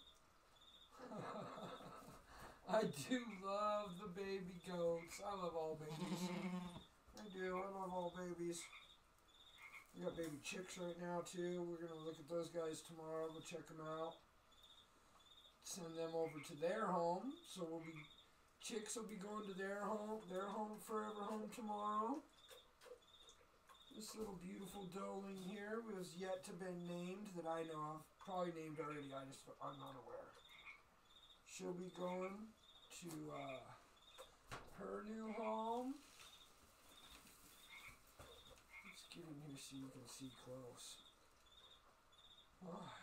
I do love the baby goats. I love all babies. I do. I love all babies. We got baby chicks right now too. We're gonna look at those guys tomorrow. Go check them out. Send them over to their home. So chicks will be going to their home forever home tomorrow. This little beautiful doeling here was yet to be named that I know of. Probably named already. I'm not aware. She'll be going to her new home. Let's get in here so you can see close. Hi.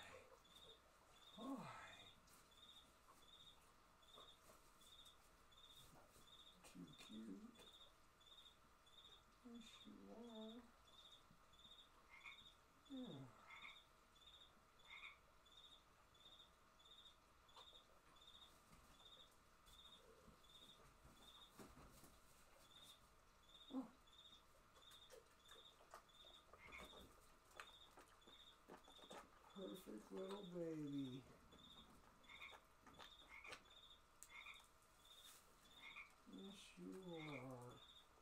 Too cute. Yes, you are. Yeah. Her perfect little baby. Yes, you are.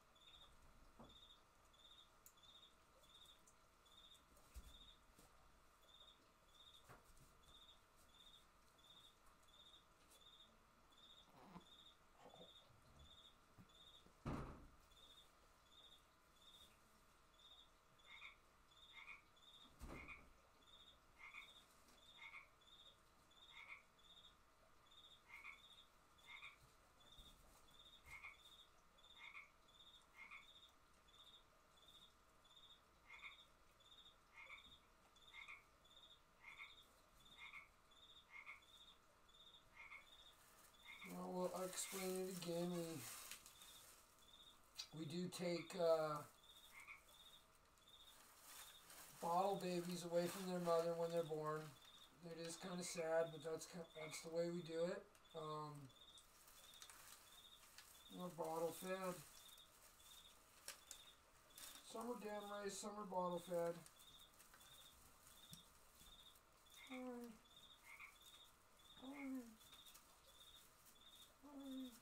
Well, I'll explain it again. We do take bottle babies away from their mother when they're born. It is kind of sad, but that's the way we do it. We're bottle fed. Some are dam raised, some are bottle fed. Hi. Hi. Hi.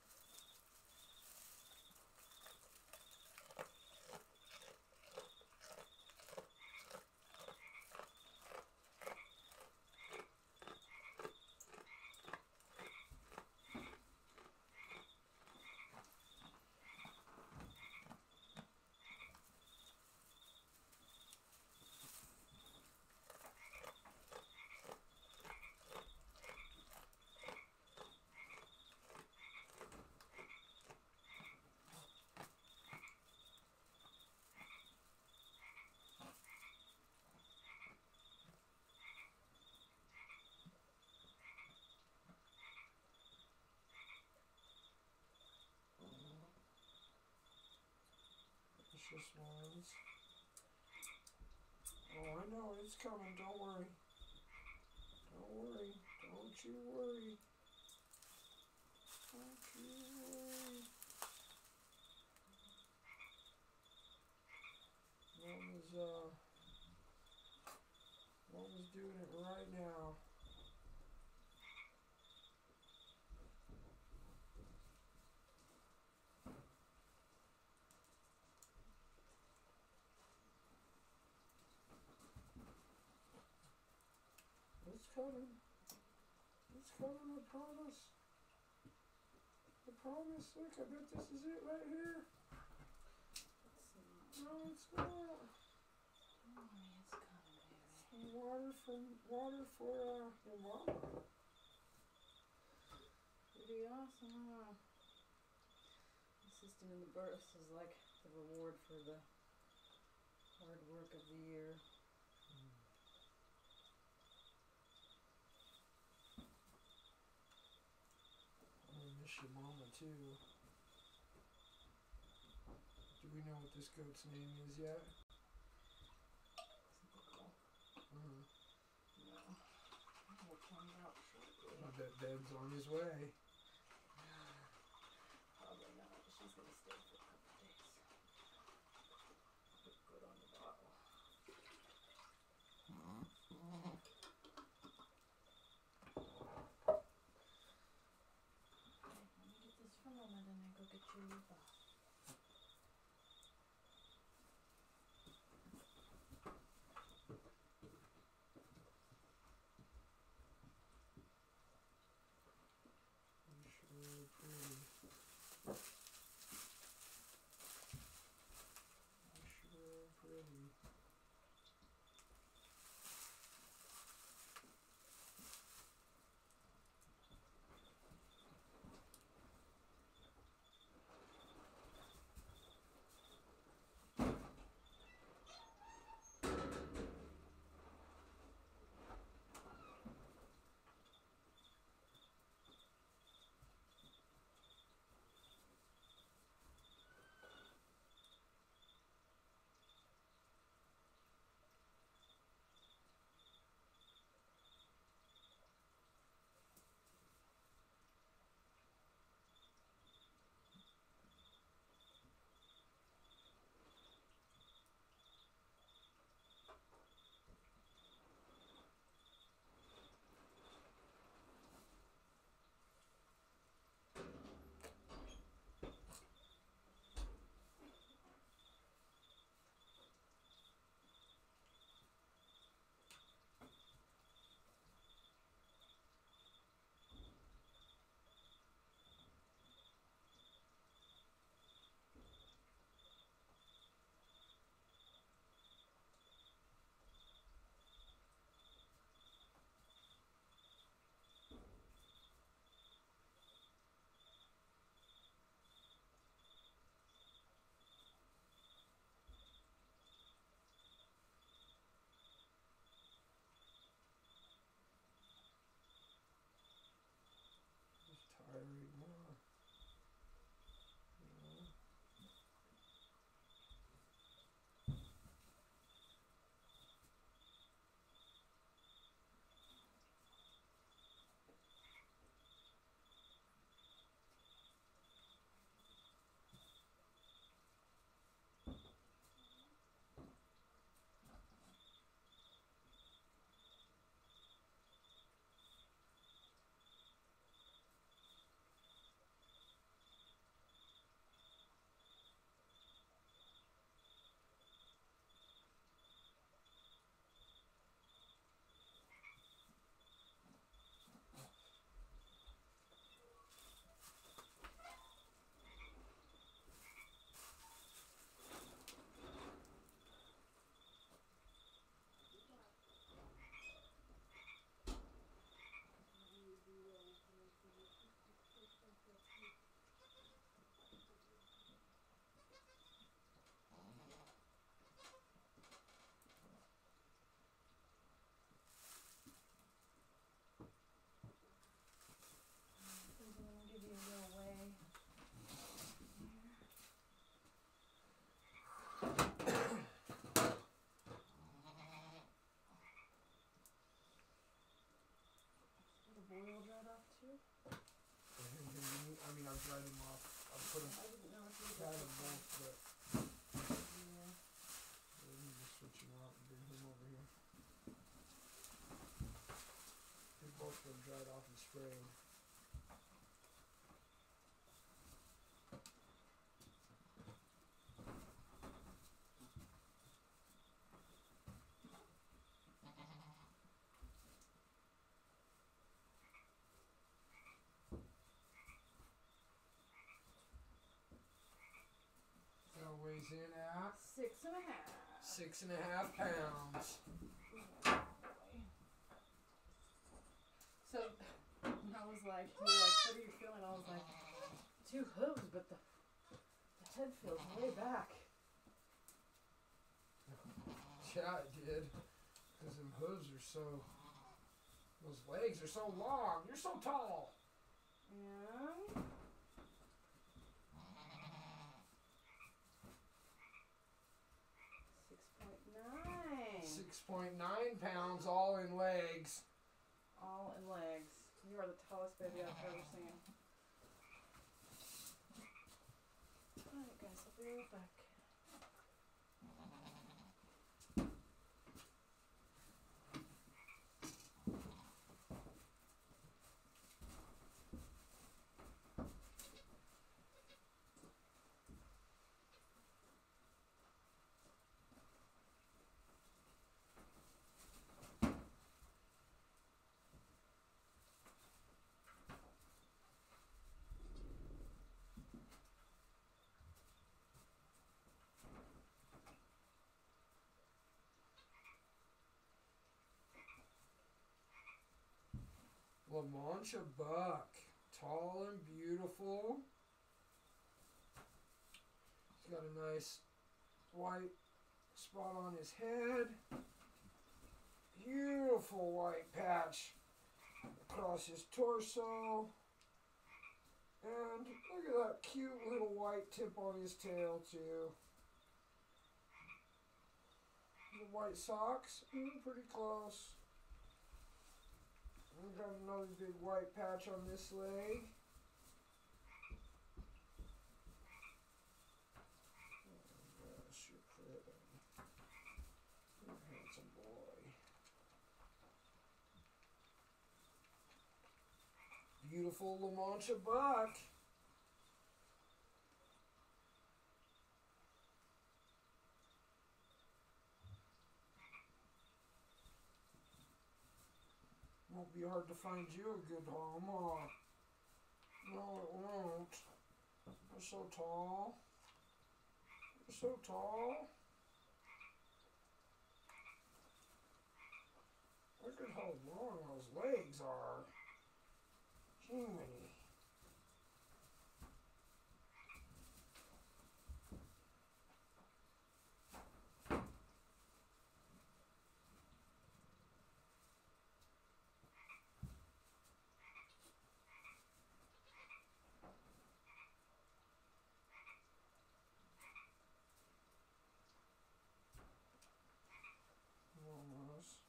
Precious ones. Oh, I know it's coming. Don't worry. Don't worry. Don't you worry. Don't you worry. Mama's doing it right now. It's coming. It's coming, I promise. I promise. Look, I bet this is it right here. No, it's not. Mommy, it's coming, baby. Some water for your mama. Pretty awesome, huh? Assisting in the birth is like the reward for the hard work of the year. I miss your mama too. Do we know what this goat's name is yet? No. We'll find out shortly. I bet Bed's on his way. Probably not. She's gonna stay for a couple days. Put good on the bottle. Okay, let me get this for Mama, then I go get your new bottle. Sure pretty. Sure pretty. put them, I didn't know if you had did them this both, but one. Yeah. let me just switch them out and bring him over here. They've both been dried off and sprayed. That weighs in at 6.5. 6.5 pounds. Yeah, boy. So I was like, you were like, what are you feeling? I was like, 2 hooves, but the head feels way back. Yeah, it did. Because them hooves are so, those legs are so long. You're so tall. And 6.9. 6.9 pounds all in legs. All in legs. You are the tallest baby I've ever seen. Alright guys, I'll be right back. La Mancha buck. Tall and beautiful. He's got a nice white spot on his head. Beautiful white patch across his torso. And look at that cute little white tip on his tail too. The white socks, pretty close. We've got another big white patch on this leg. Oh, yes, you're pretty. You're a handsome boy. Beautiful La Mancha buck. Won't be hard to find you a good home, huh? No, it won't. You're so tall. You're so tall. Look at how long those legs are. Jiminy. Almost.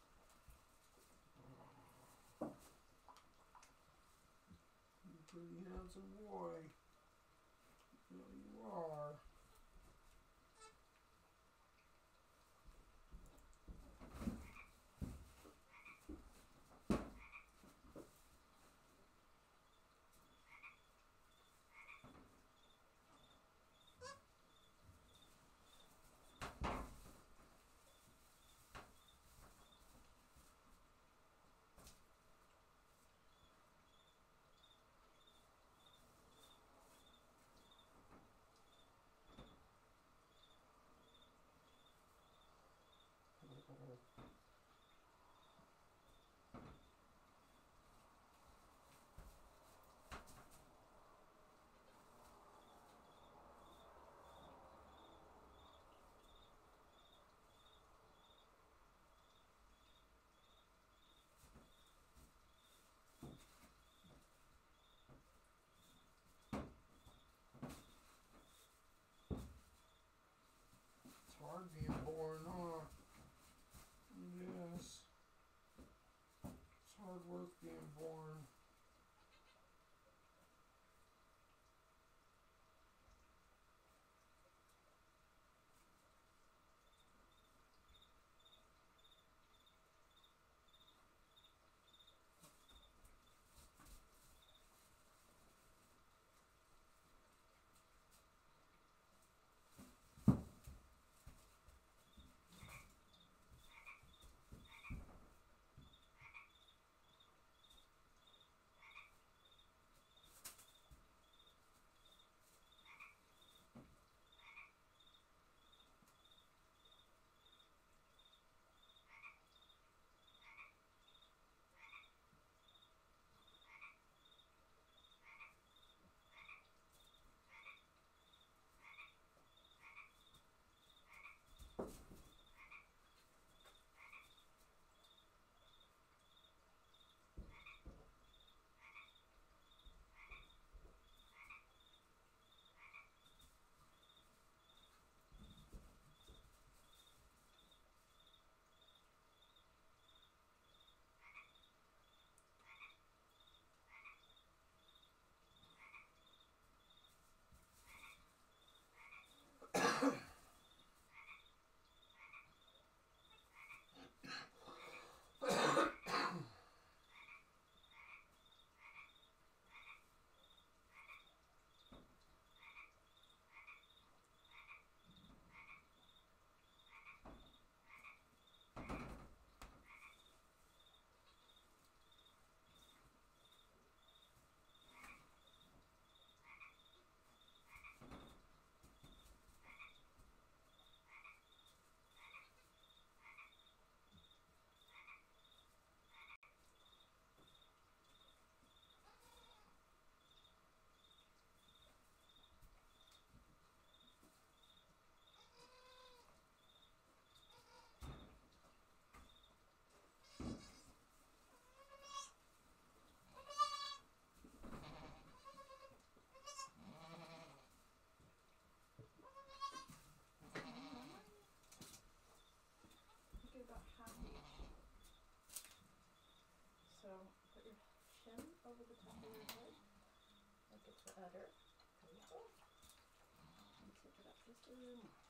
You're a pretty handsome boy. Yeah, you are. udder. Beautiful. And tip it up just a little more.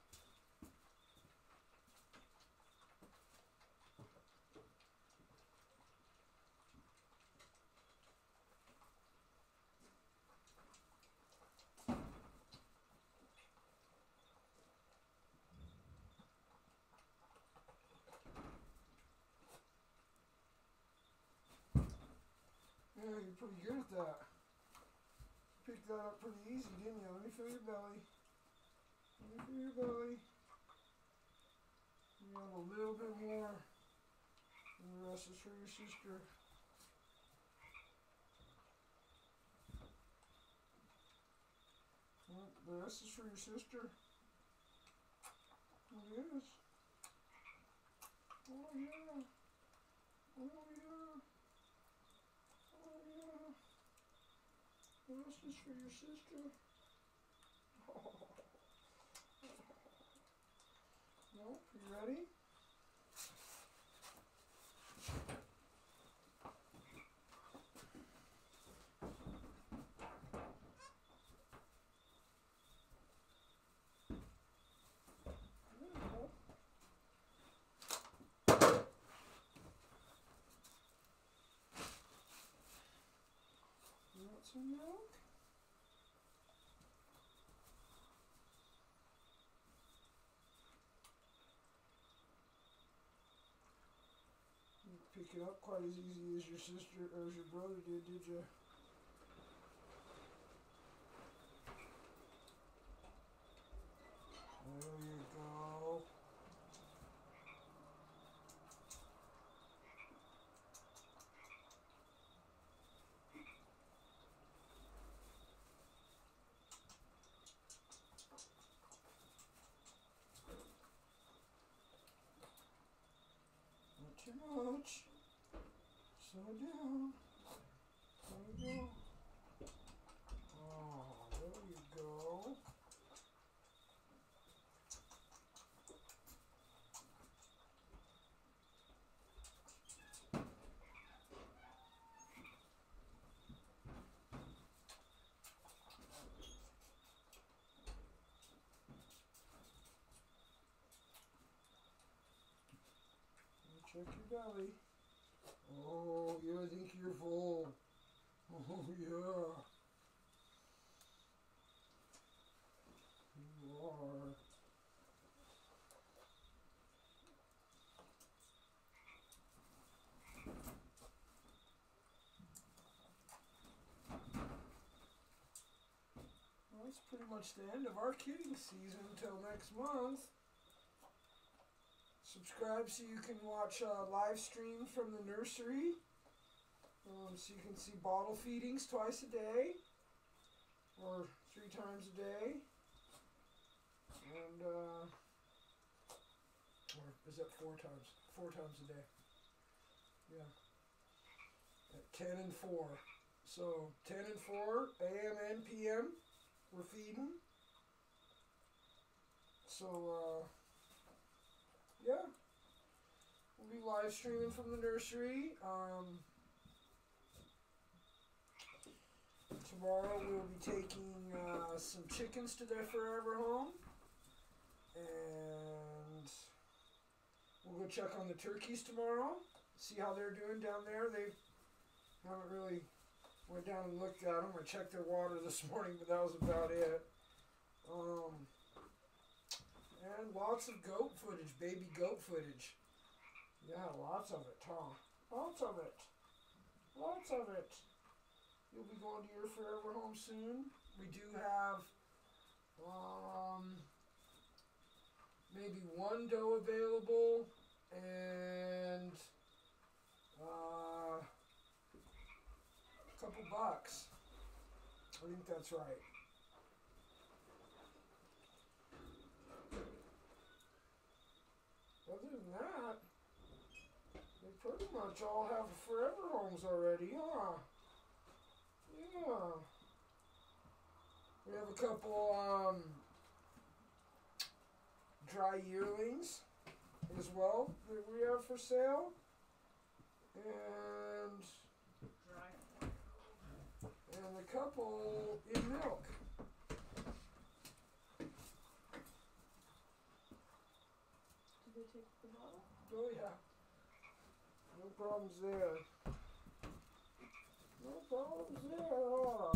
Yeah, you're pretty good at that. Picked that up pretty easy, didn't you? Let me feel your belly. Let me feel your belly. You have a little bit more, and the rest is for your sister. Well, the rest is for your sister. It is. Oh yeah. Oh yeah. Oh yeah. The rest is for your sister. Oh. Nope, you ready? You want some milk? You didn't pick it up quite as easy as your sister or as your brother did you? There you go. Not too much. Slow down. There you go. Oh, there you go. Check your belly. Oh, yeah, I think you're full. Oh, yeah. You are. Well, that's pretty much the end of our kidding season until next month. Subscribe so you can watch live stream from the nursery. So you can see bottle feedings twice a day or 3 times a day. And, or is that 4 times? 4 times a day. Yeah. At 10 and 4. So 10 and 4, AM and PM, we're feeding. So, yeah. We'll be live streaming from the nursery. Tomorrow we'll be taking some chickens to their forever home. And we'll go check on the turkeys tomorrow. See how they're doing down there. They haven't really went down and looked at them. I checked their water this morning, but that was about it. And lots of goat footage, baby goat footage. Yeah, lots of it, huh? Lots of it. Lots of it. You'll be going to your forever home soon. We do have maybe 1 doe available and a couple bucks. I think that's right. Other than that, they pretty much all have forever homes already, huh? Yeah. We have a couple dry yearlings as well that we have for sale. And and a couple in milk. Did they take the bottle? Oh yeah. No problems there. No problems there. Huh?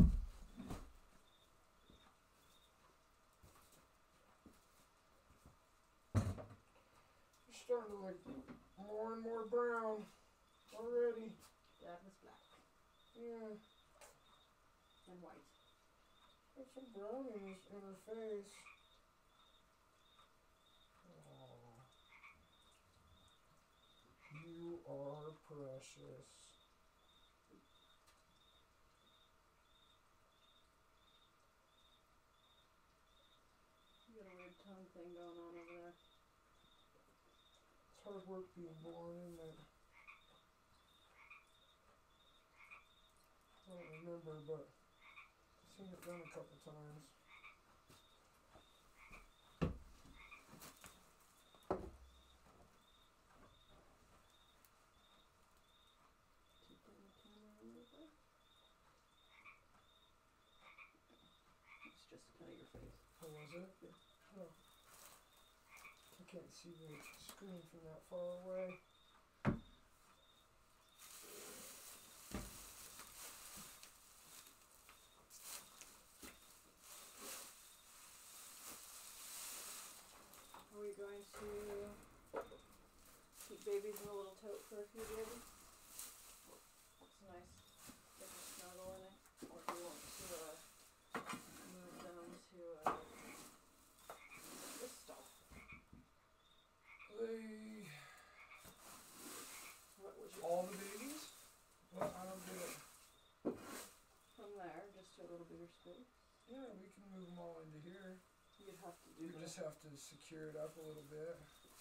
You're starting to look more and more brown already. That was black. Yeah. And white. There's some brown in her face. Aww. You are precious. You got a weird tongue thing going on over there. It's hard work being born, isn't it? I don't remember, but I've seen it done a couple times. Tipping the camera a little bit. It's just kind of your face. Oh, was it? Yeah. Oh. I can't see the screen from that far away. Are we going to keep babies in a little tote for a few days? It's nice. Get them snuggle in it. Or do you want to move them to this stuff? What would you All the babies? Well, I don't get it. from there, just to a little bigger space? Yeah, we can move them all into here. You'd have to do We just have to secure it up a little bit.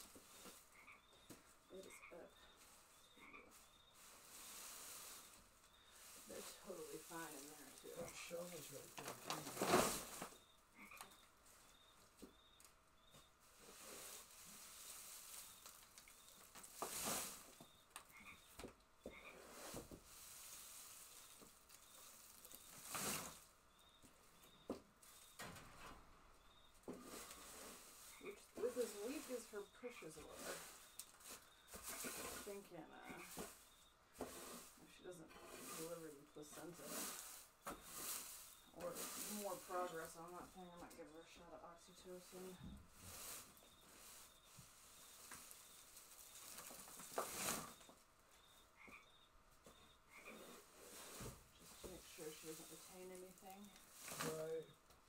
It is up. They're totally fine in there too. That shovel's right there, too. Which this week is for Precious Order. Thinking, if she doesn't deliver the placenta or more progress on that thing, I might give her a shot of oxytocin. Just to make sure she doesn't retain anything. Right.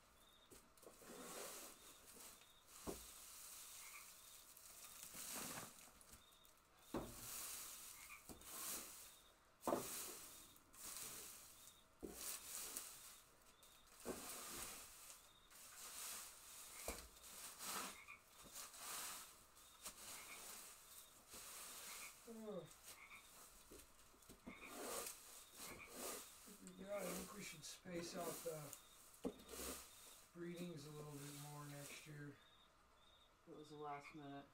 Yeah, I think we should space out the breedings a little bit more next year. It was the last minute.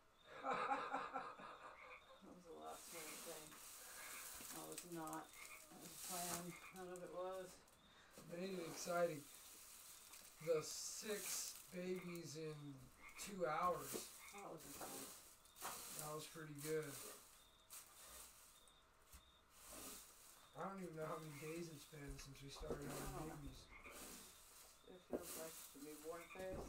That was the last minute thing. That was not. That was planned. None of it was. Made it exciting. The 6 babies in 2 hours. That was intense. That was pretty good. I don't even know how many days it's been since we started having babies. It feels like the newborn phase.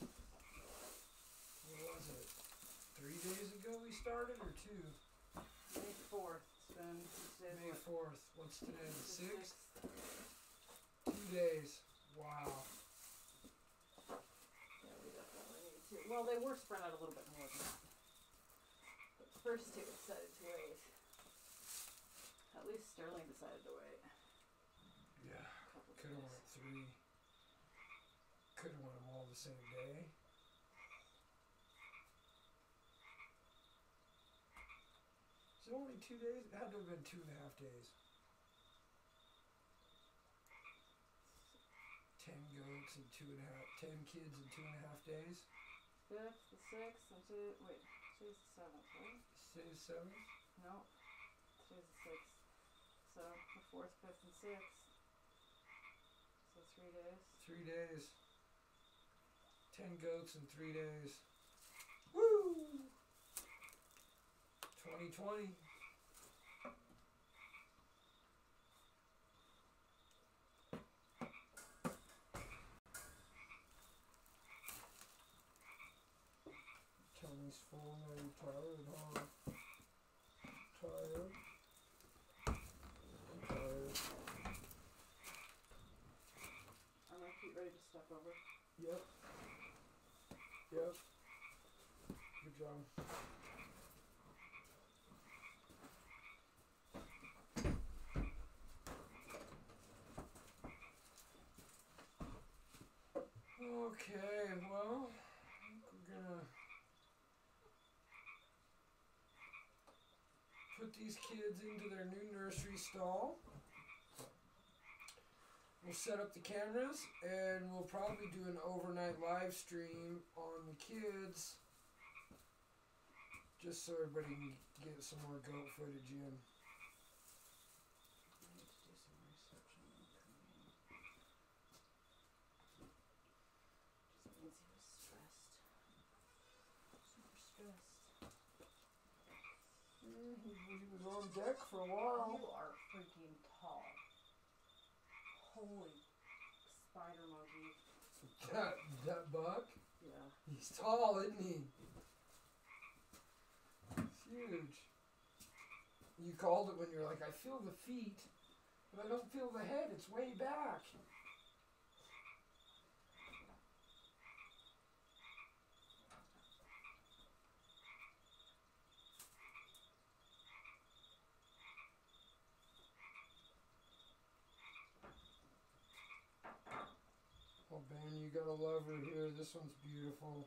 What was it? 3 days ago we started, or 2? May 4th. It's been today's May what? 4th. What's today? The The 6th? 2 days. Wow. Yeah, we definitely need to. Well, they were spread out a little bit more than that. But the first 2 decided to wait. At least Sterling decided to wait. Yeah. A couple Could have days. went 3. Could have went them all the same day. Is it only 2 days? It had to have been 2.5 days. 10 goats and 2.5, 10 kids in 2.5 days. 5th, the 6th, and wait, today's the 7th, right? Today's 7th. No, today's the 6th. So the 4th, 5th, and 6th. 3 days. 3 days. 10 goats in 3 days. Woo! 2020. Tony's full, now you're tired, huh? Tired. Tired. Are my feet ready to step over? Yep. Yep. Good job. Okay, well, I think we're gonna put these kids into their new nursery stall. We'll set up the cameras and we'll probably do an overnight live stream on the kids just so everybody can get some more goat footage in. I need to do some research on the cremating. Just means he was stressed. Super stressed. Yeah, he was on deck for a while. You are freaking tall. Holy spider monkey. That buck? Yeah. He's tall, isn't he? He's huge. You called it when you're like, I feel the feet, but I don't feel the head. It's way back. Oh, Ben, you gotta love her here. This one's beautiful.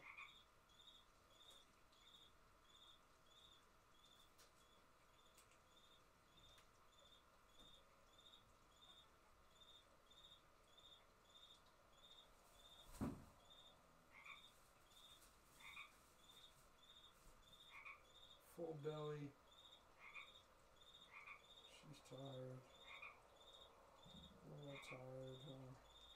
Full belly. She's tired. Oh, tired, huh?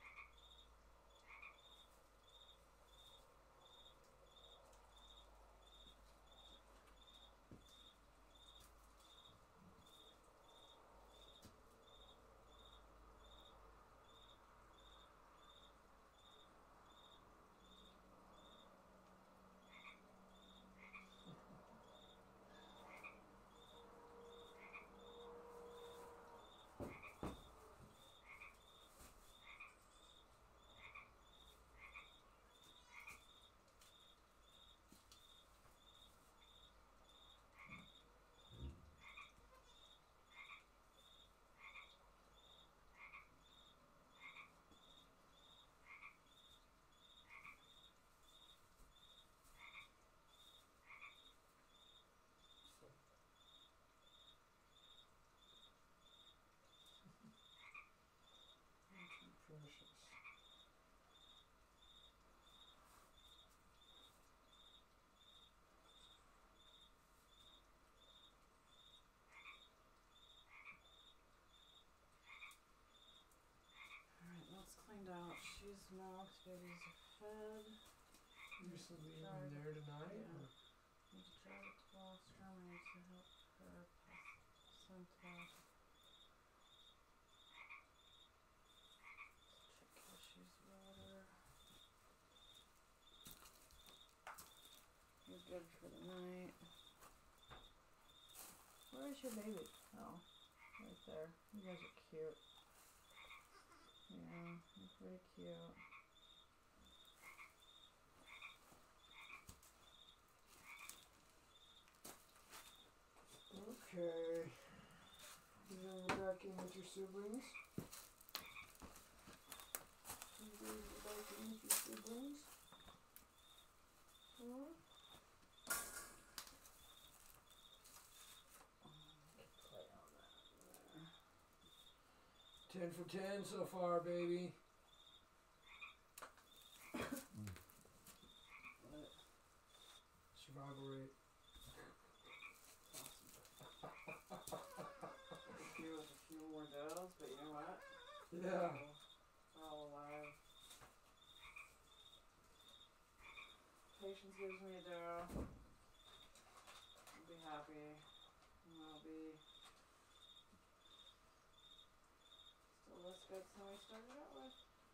Precious. Alright, that's cleaned out. She's milked, babies are fed. You just leaving them there tonight? Yeah. Or? Need to drive it to colostrum. I need to help her placenta. Check Cashews water. You're good for the night. Where is your baby? Oh, right there. You guys are cute. Yeah, you're pretty cute. Okay. You gonna go back in with your siblings? You gonna go back in with your siblings? Huh? Play on that there. 10 for 10 so far, baby. What? Survival rate. Could do with a few more does, but you know what? Yeah. I'll allow patience gives me to do, I'll be happy. And I'll be still less good than we started out with.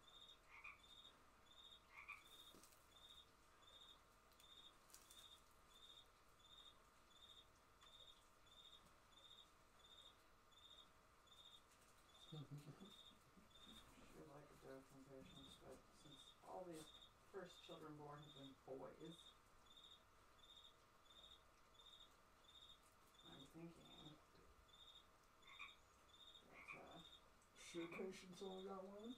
Sure like a dose from patience, but since all these first children born have been boys, I'm thinking that Sure, patience only got one?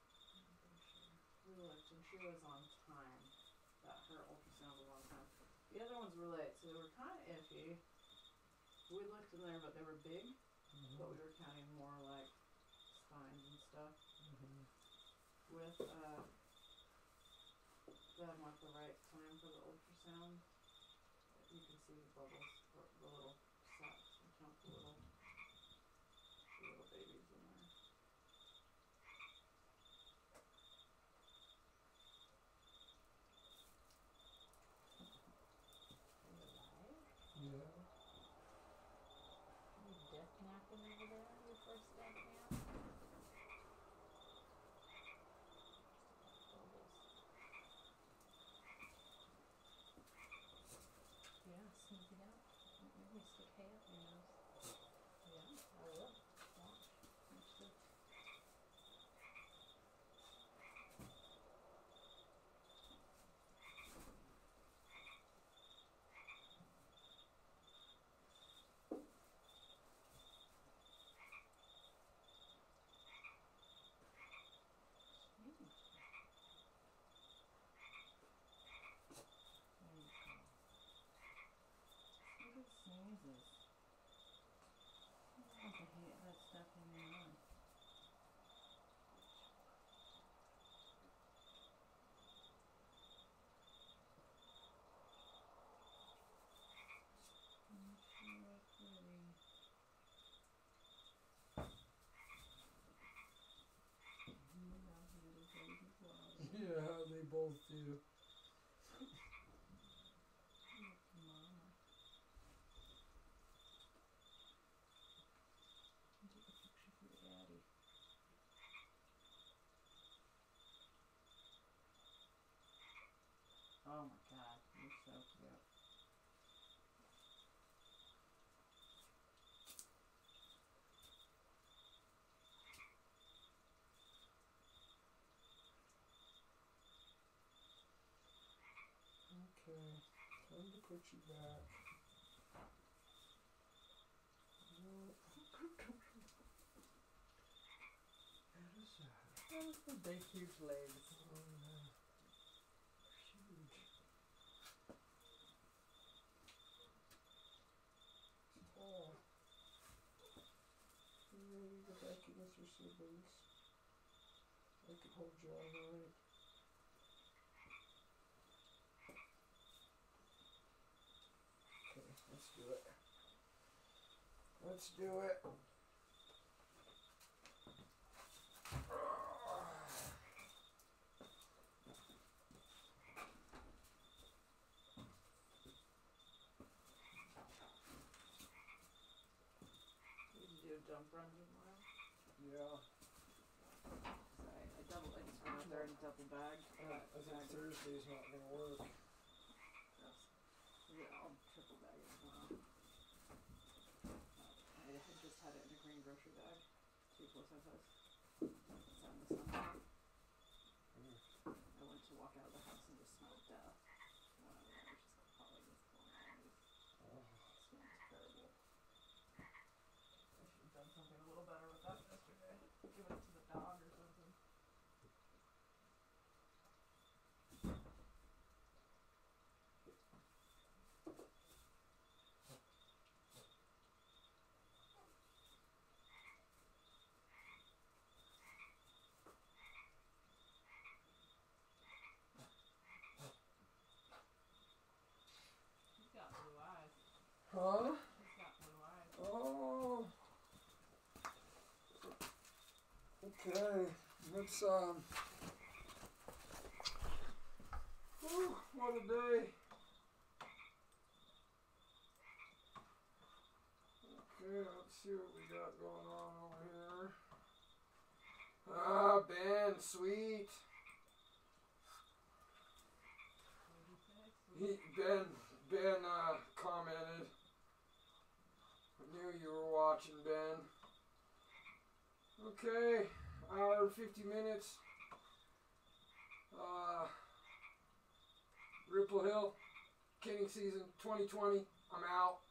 we looked and she was on time. That her ultrasound was on time. The other ones were late, so they were kind of iffy. We looked in there, but they were big, but we were counting more like spines and stuff. With them at the right time for the ultrasound, you can see the bubbles, or the little sacs, and count the little babies in there. Yeah. You death napping over there, your first death nap? Yeah, sneak it out. Maybe stick hay up your nose. Yeah, I will. Watch. Watch this. Sneezes. I hate that stuff in your nose. Yeah, they both do. Oh my god, you're so cute. Okay, time to put you back. What is that? Those are big, huge legs. Oh, yeah. Huge. It's tall. You ready to go back against your siblings? I can hold you all right. Okay, let's do it. Let's do it. Did you do a jump run tomorrow? Yeah. Sorry, I just went out there and double bagged. I think Thursday's not gonna work. Gross. Yeah, I'll triple bag it tomorrow. I had just had it in a green grocery bag. 2 placentas. It's on the sun. I went to walk out of the house and just smelled death. When I was just probably just pulling all these. It smells terrible. I should have done something a little better with that yesterday. Give it to the dog or something. He's got blue eyes. Huh? He's got blue eyes. Oh. Okay, let's whew, what call it a day. Okay, let's see what we got going on over here. Ah, Ben, sweet. Ben commented. I knew you were watching, Ben. Okay, hour and 50 minutes. Ripple Hill, Kenning season 2020. I'm out.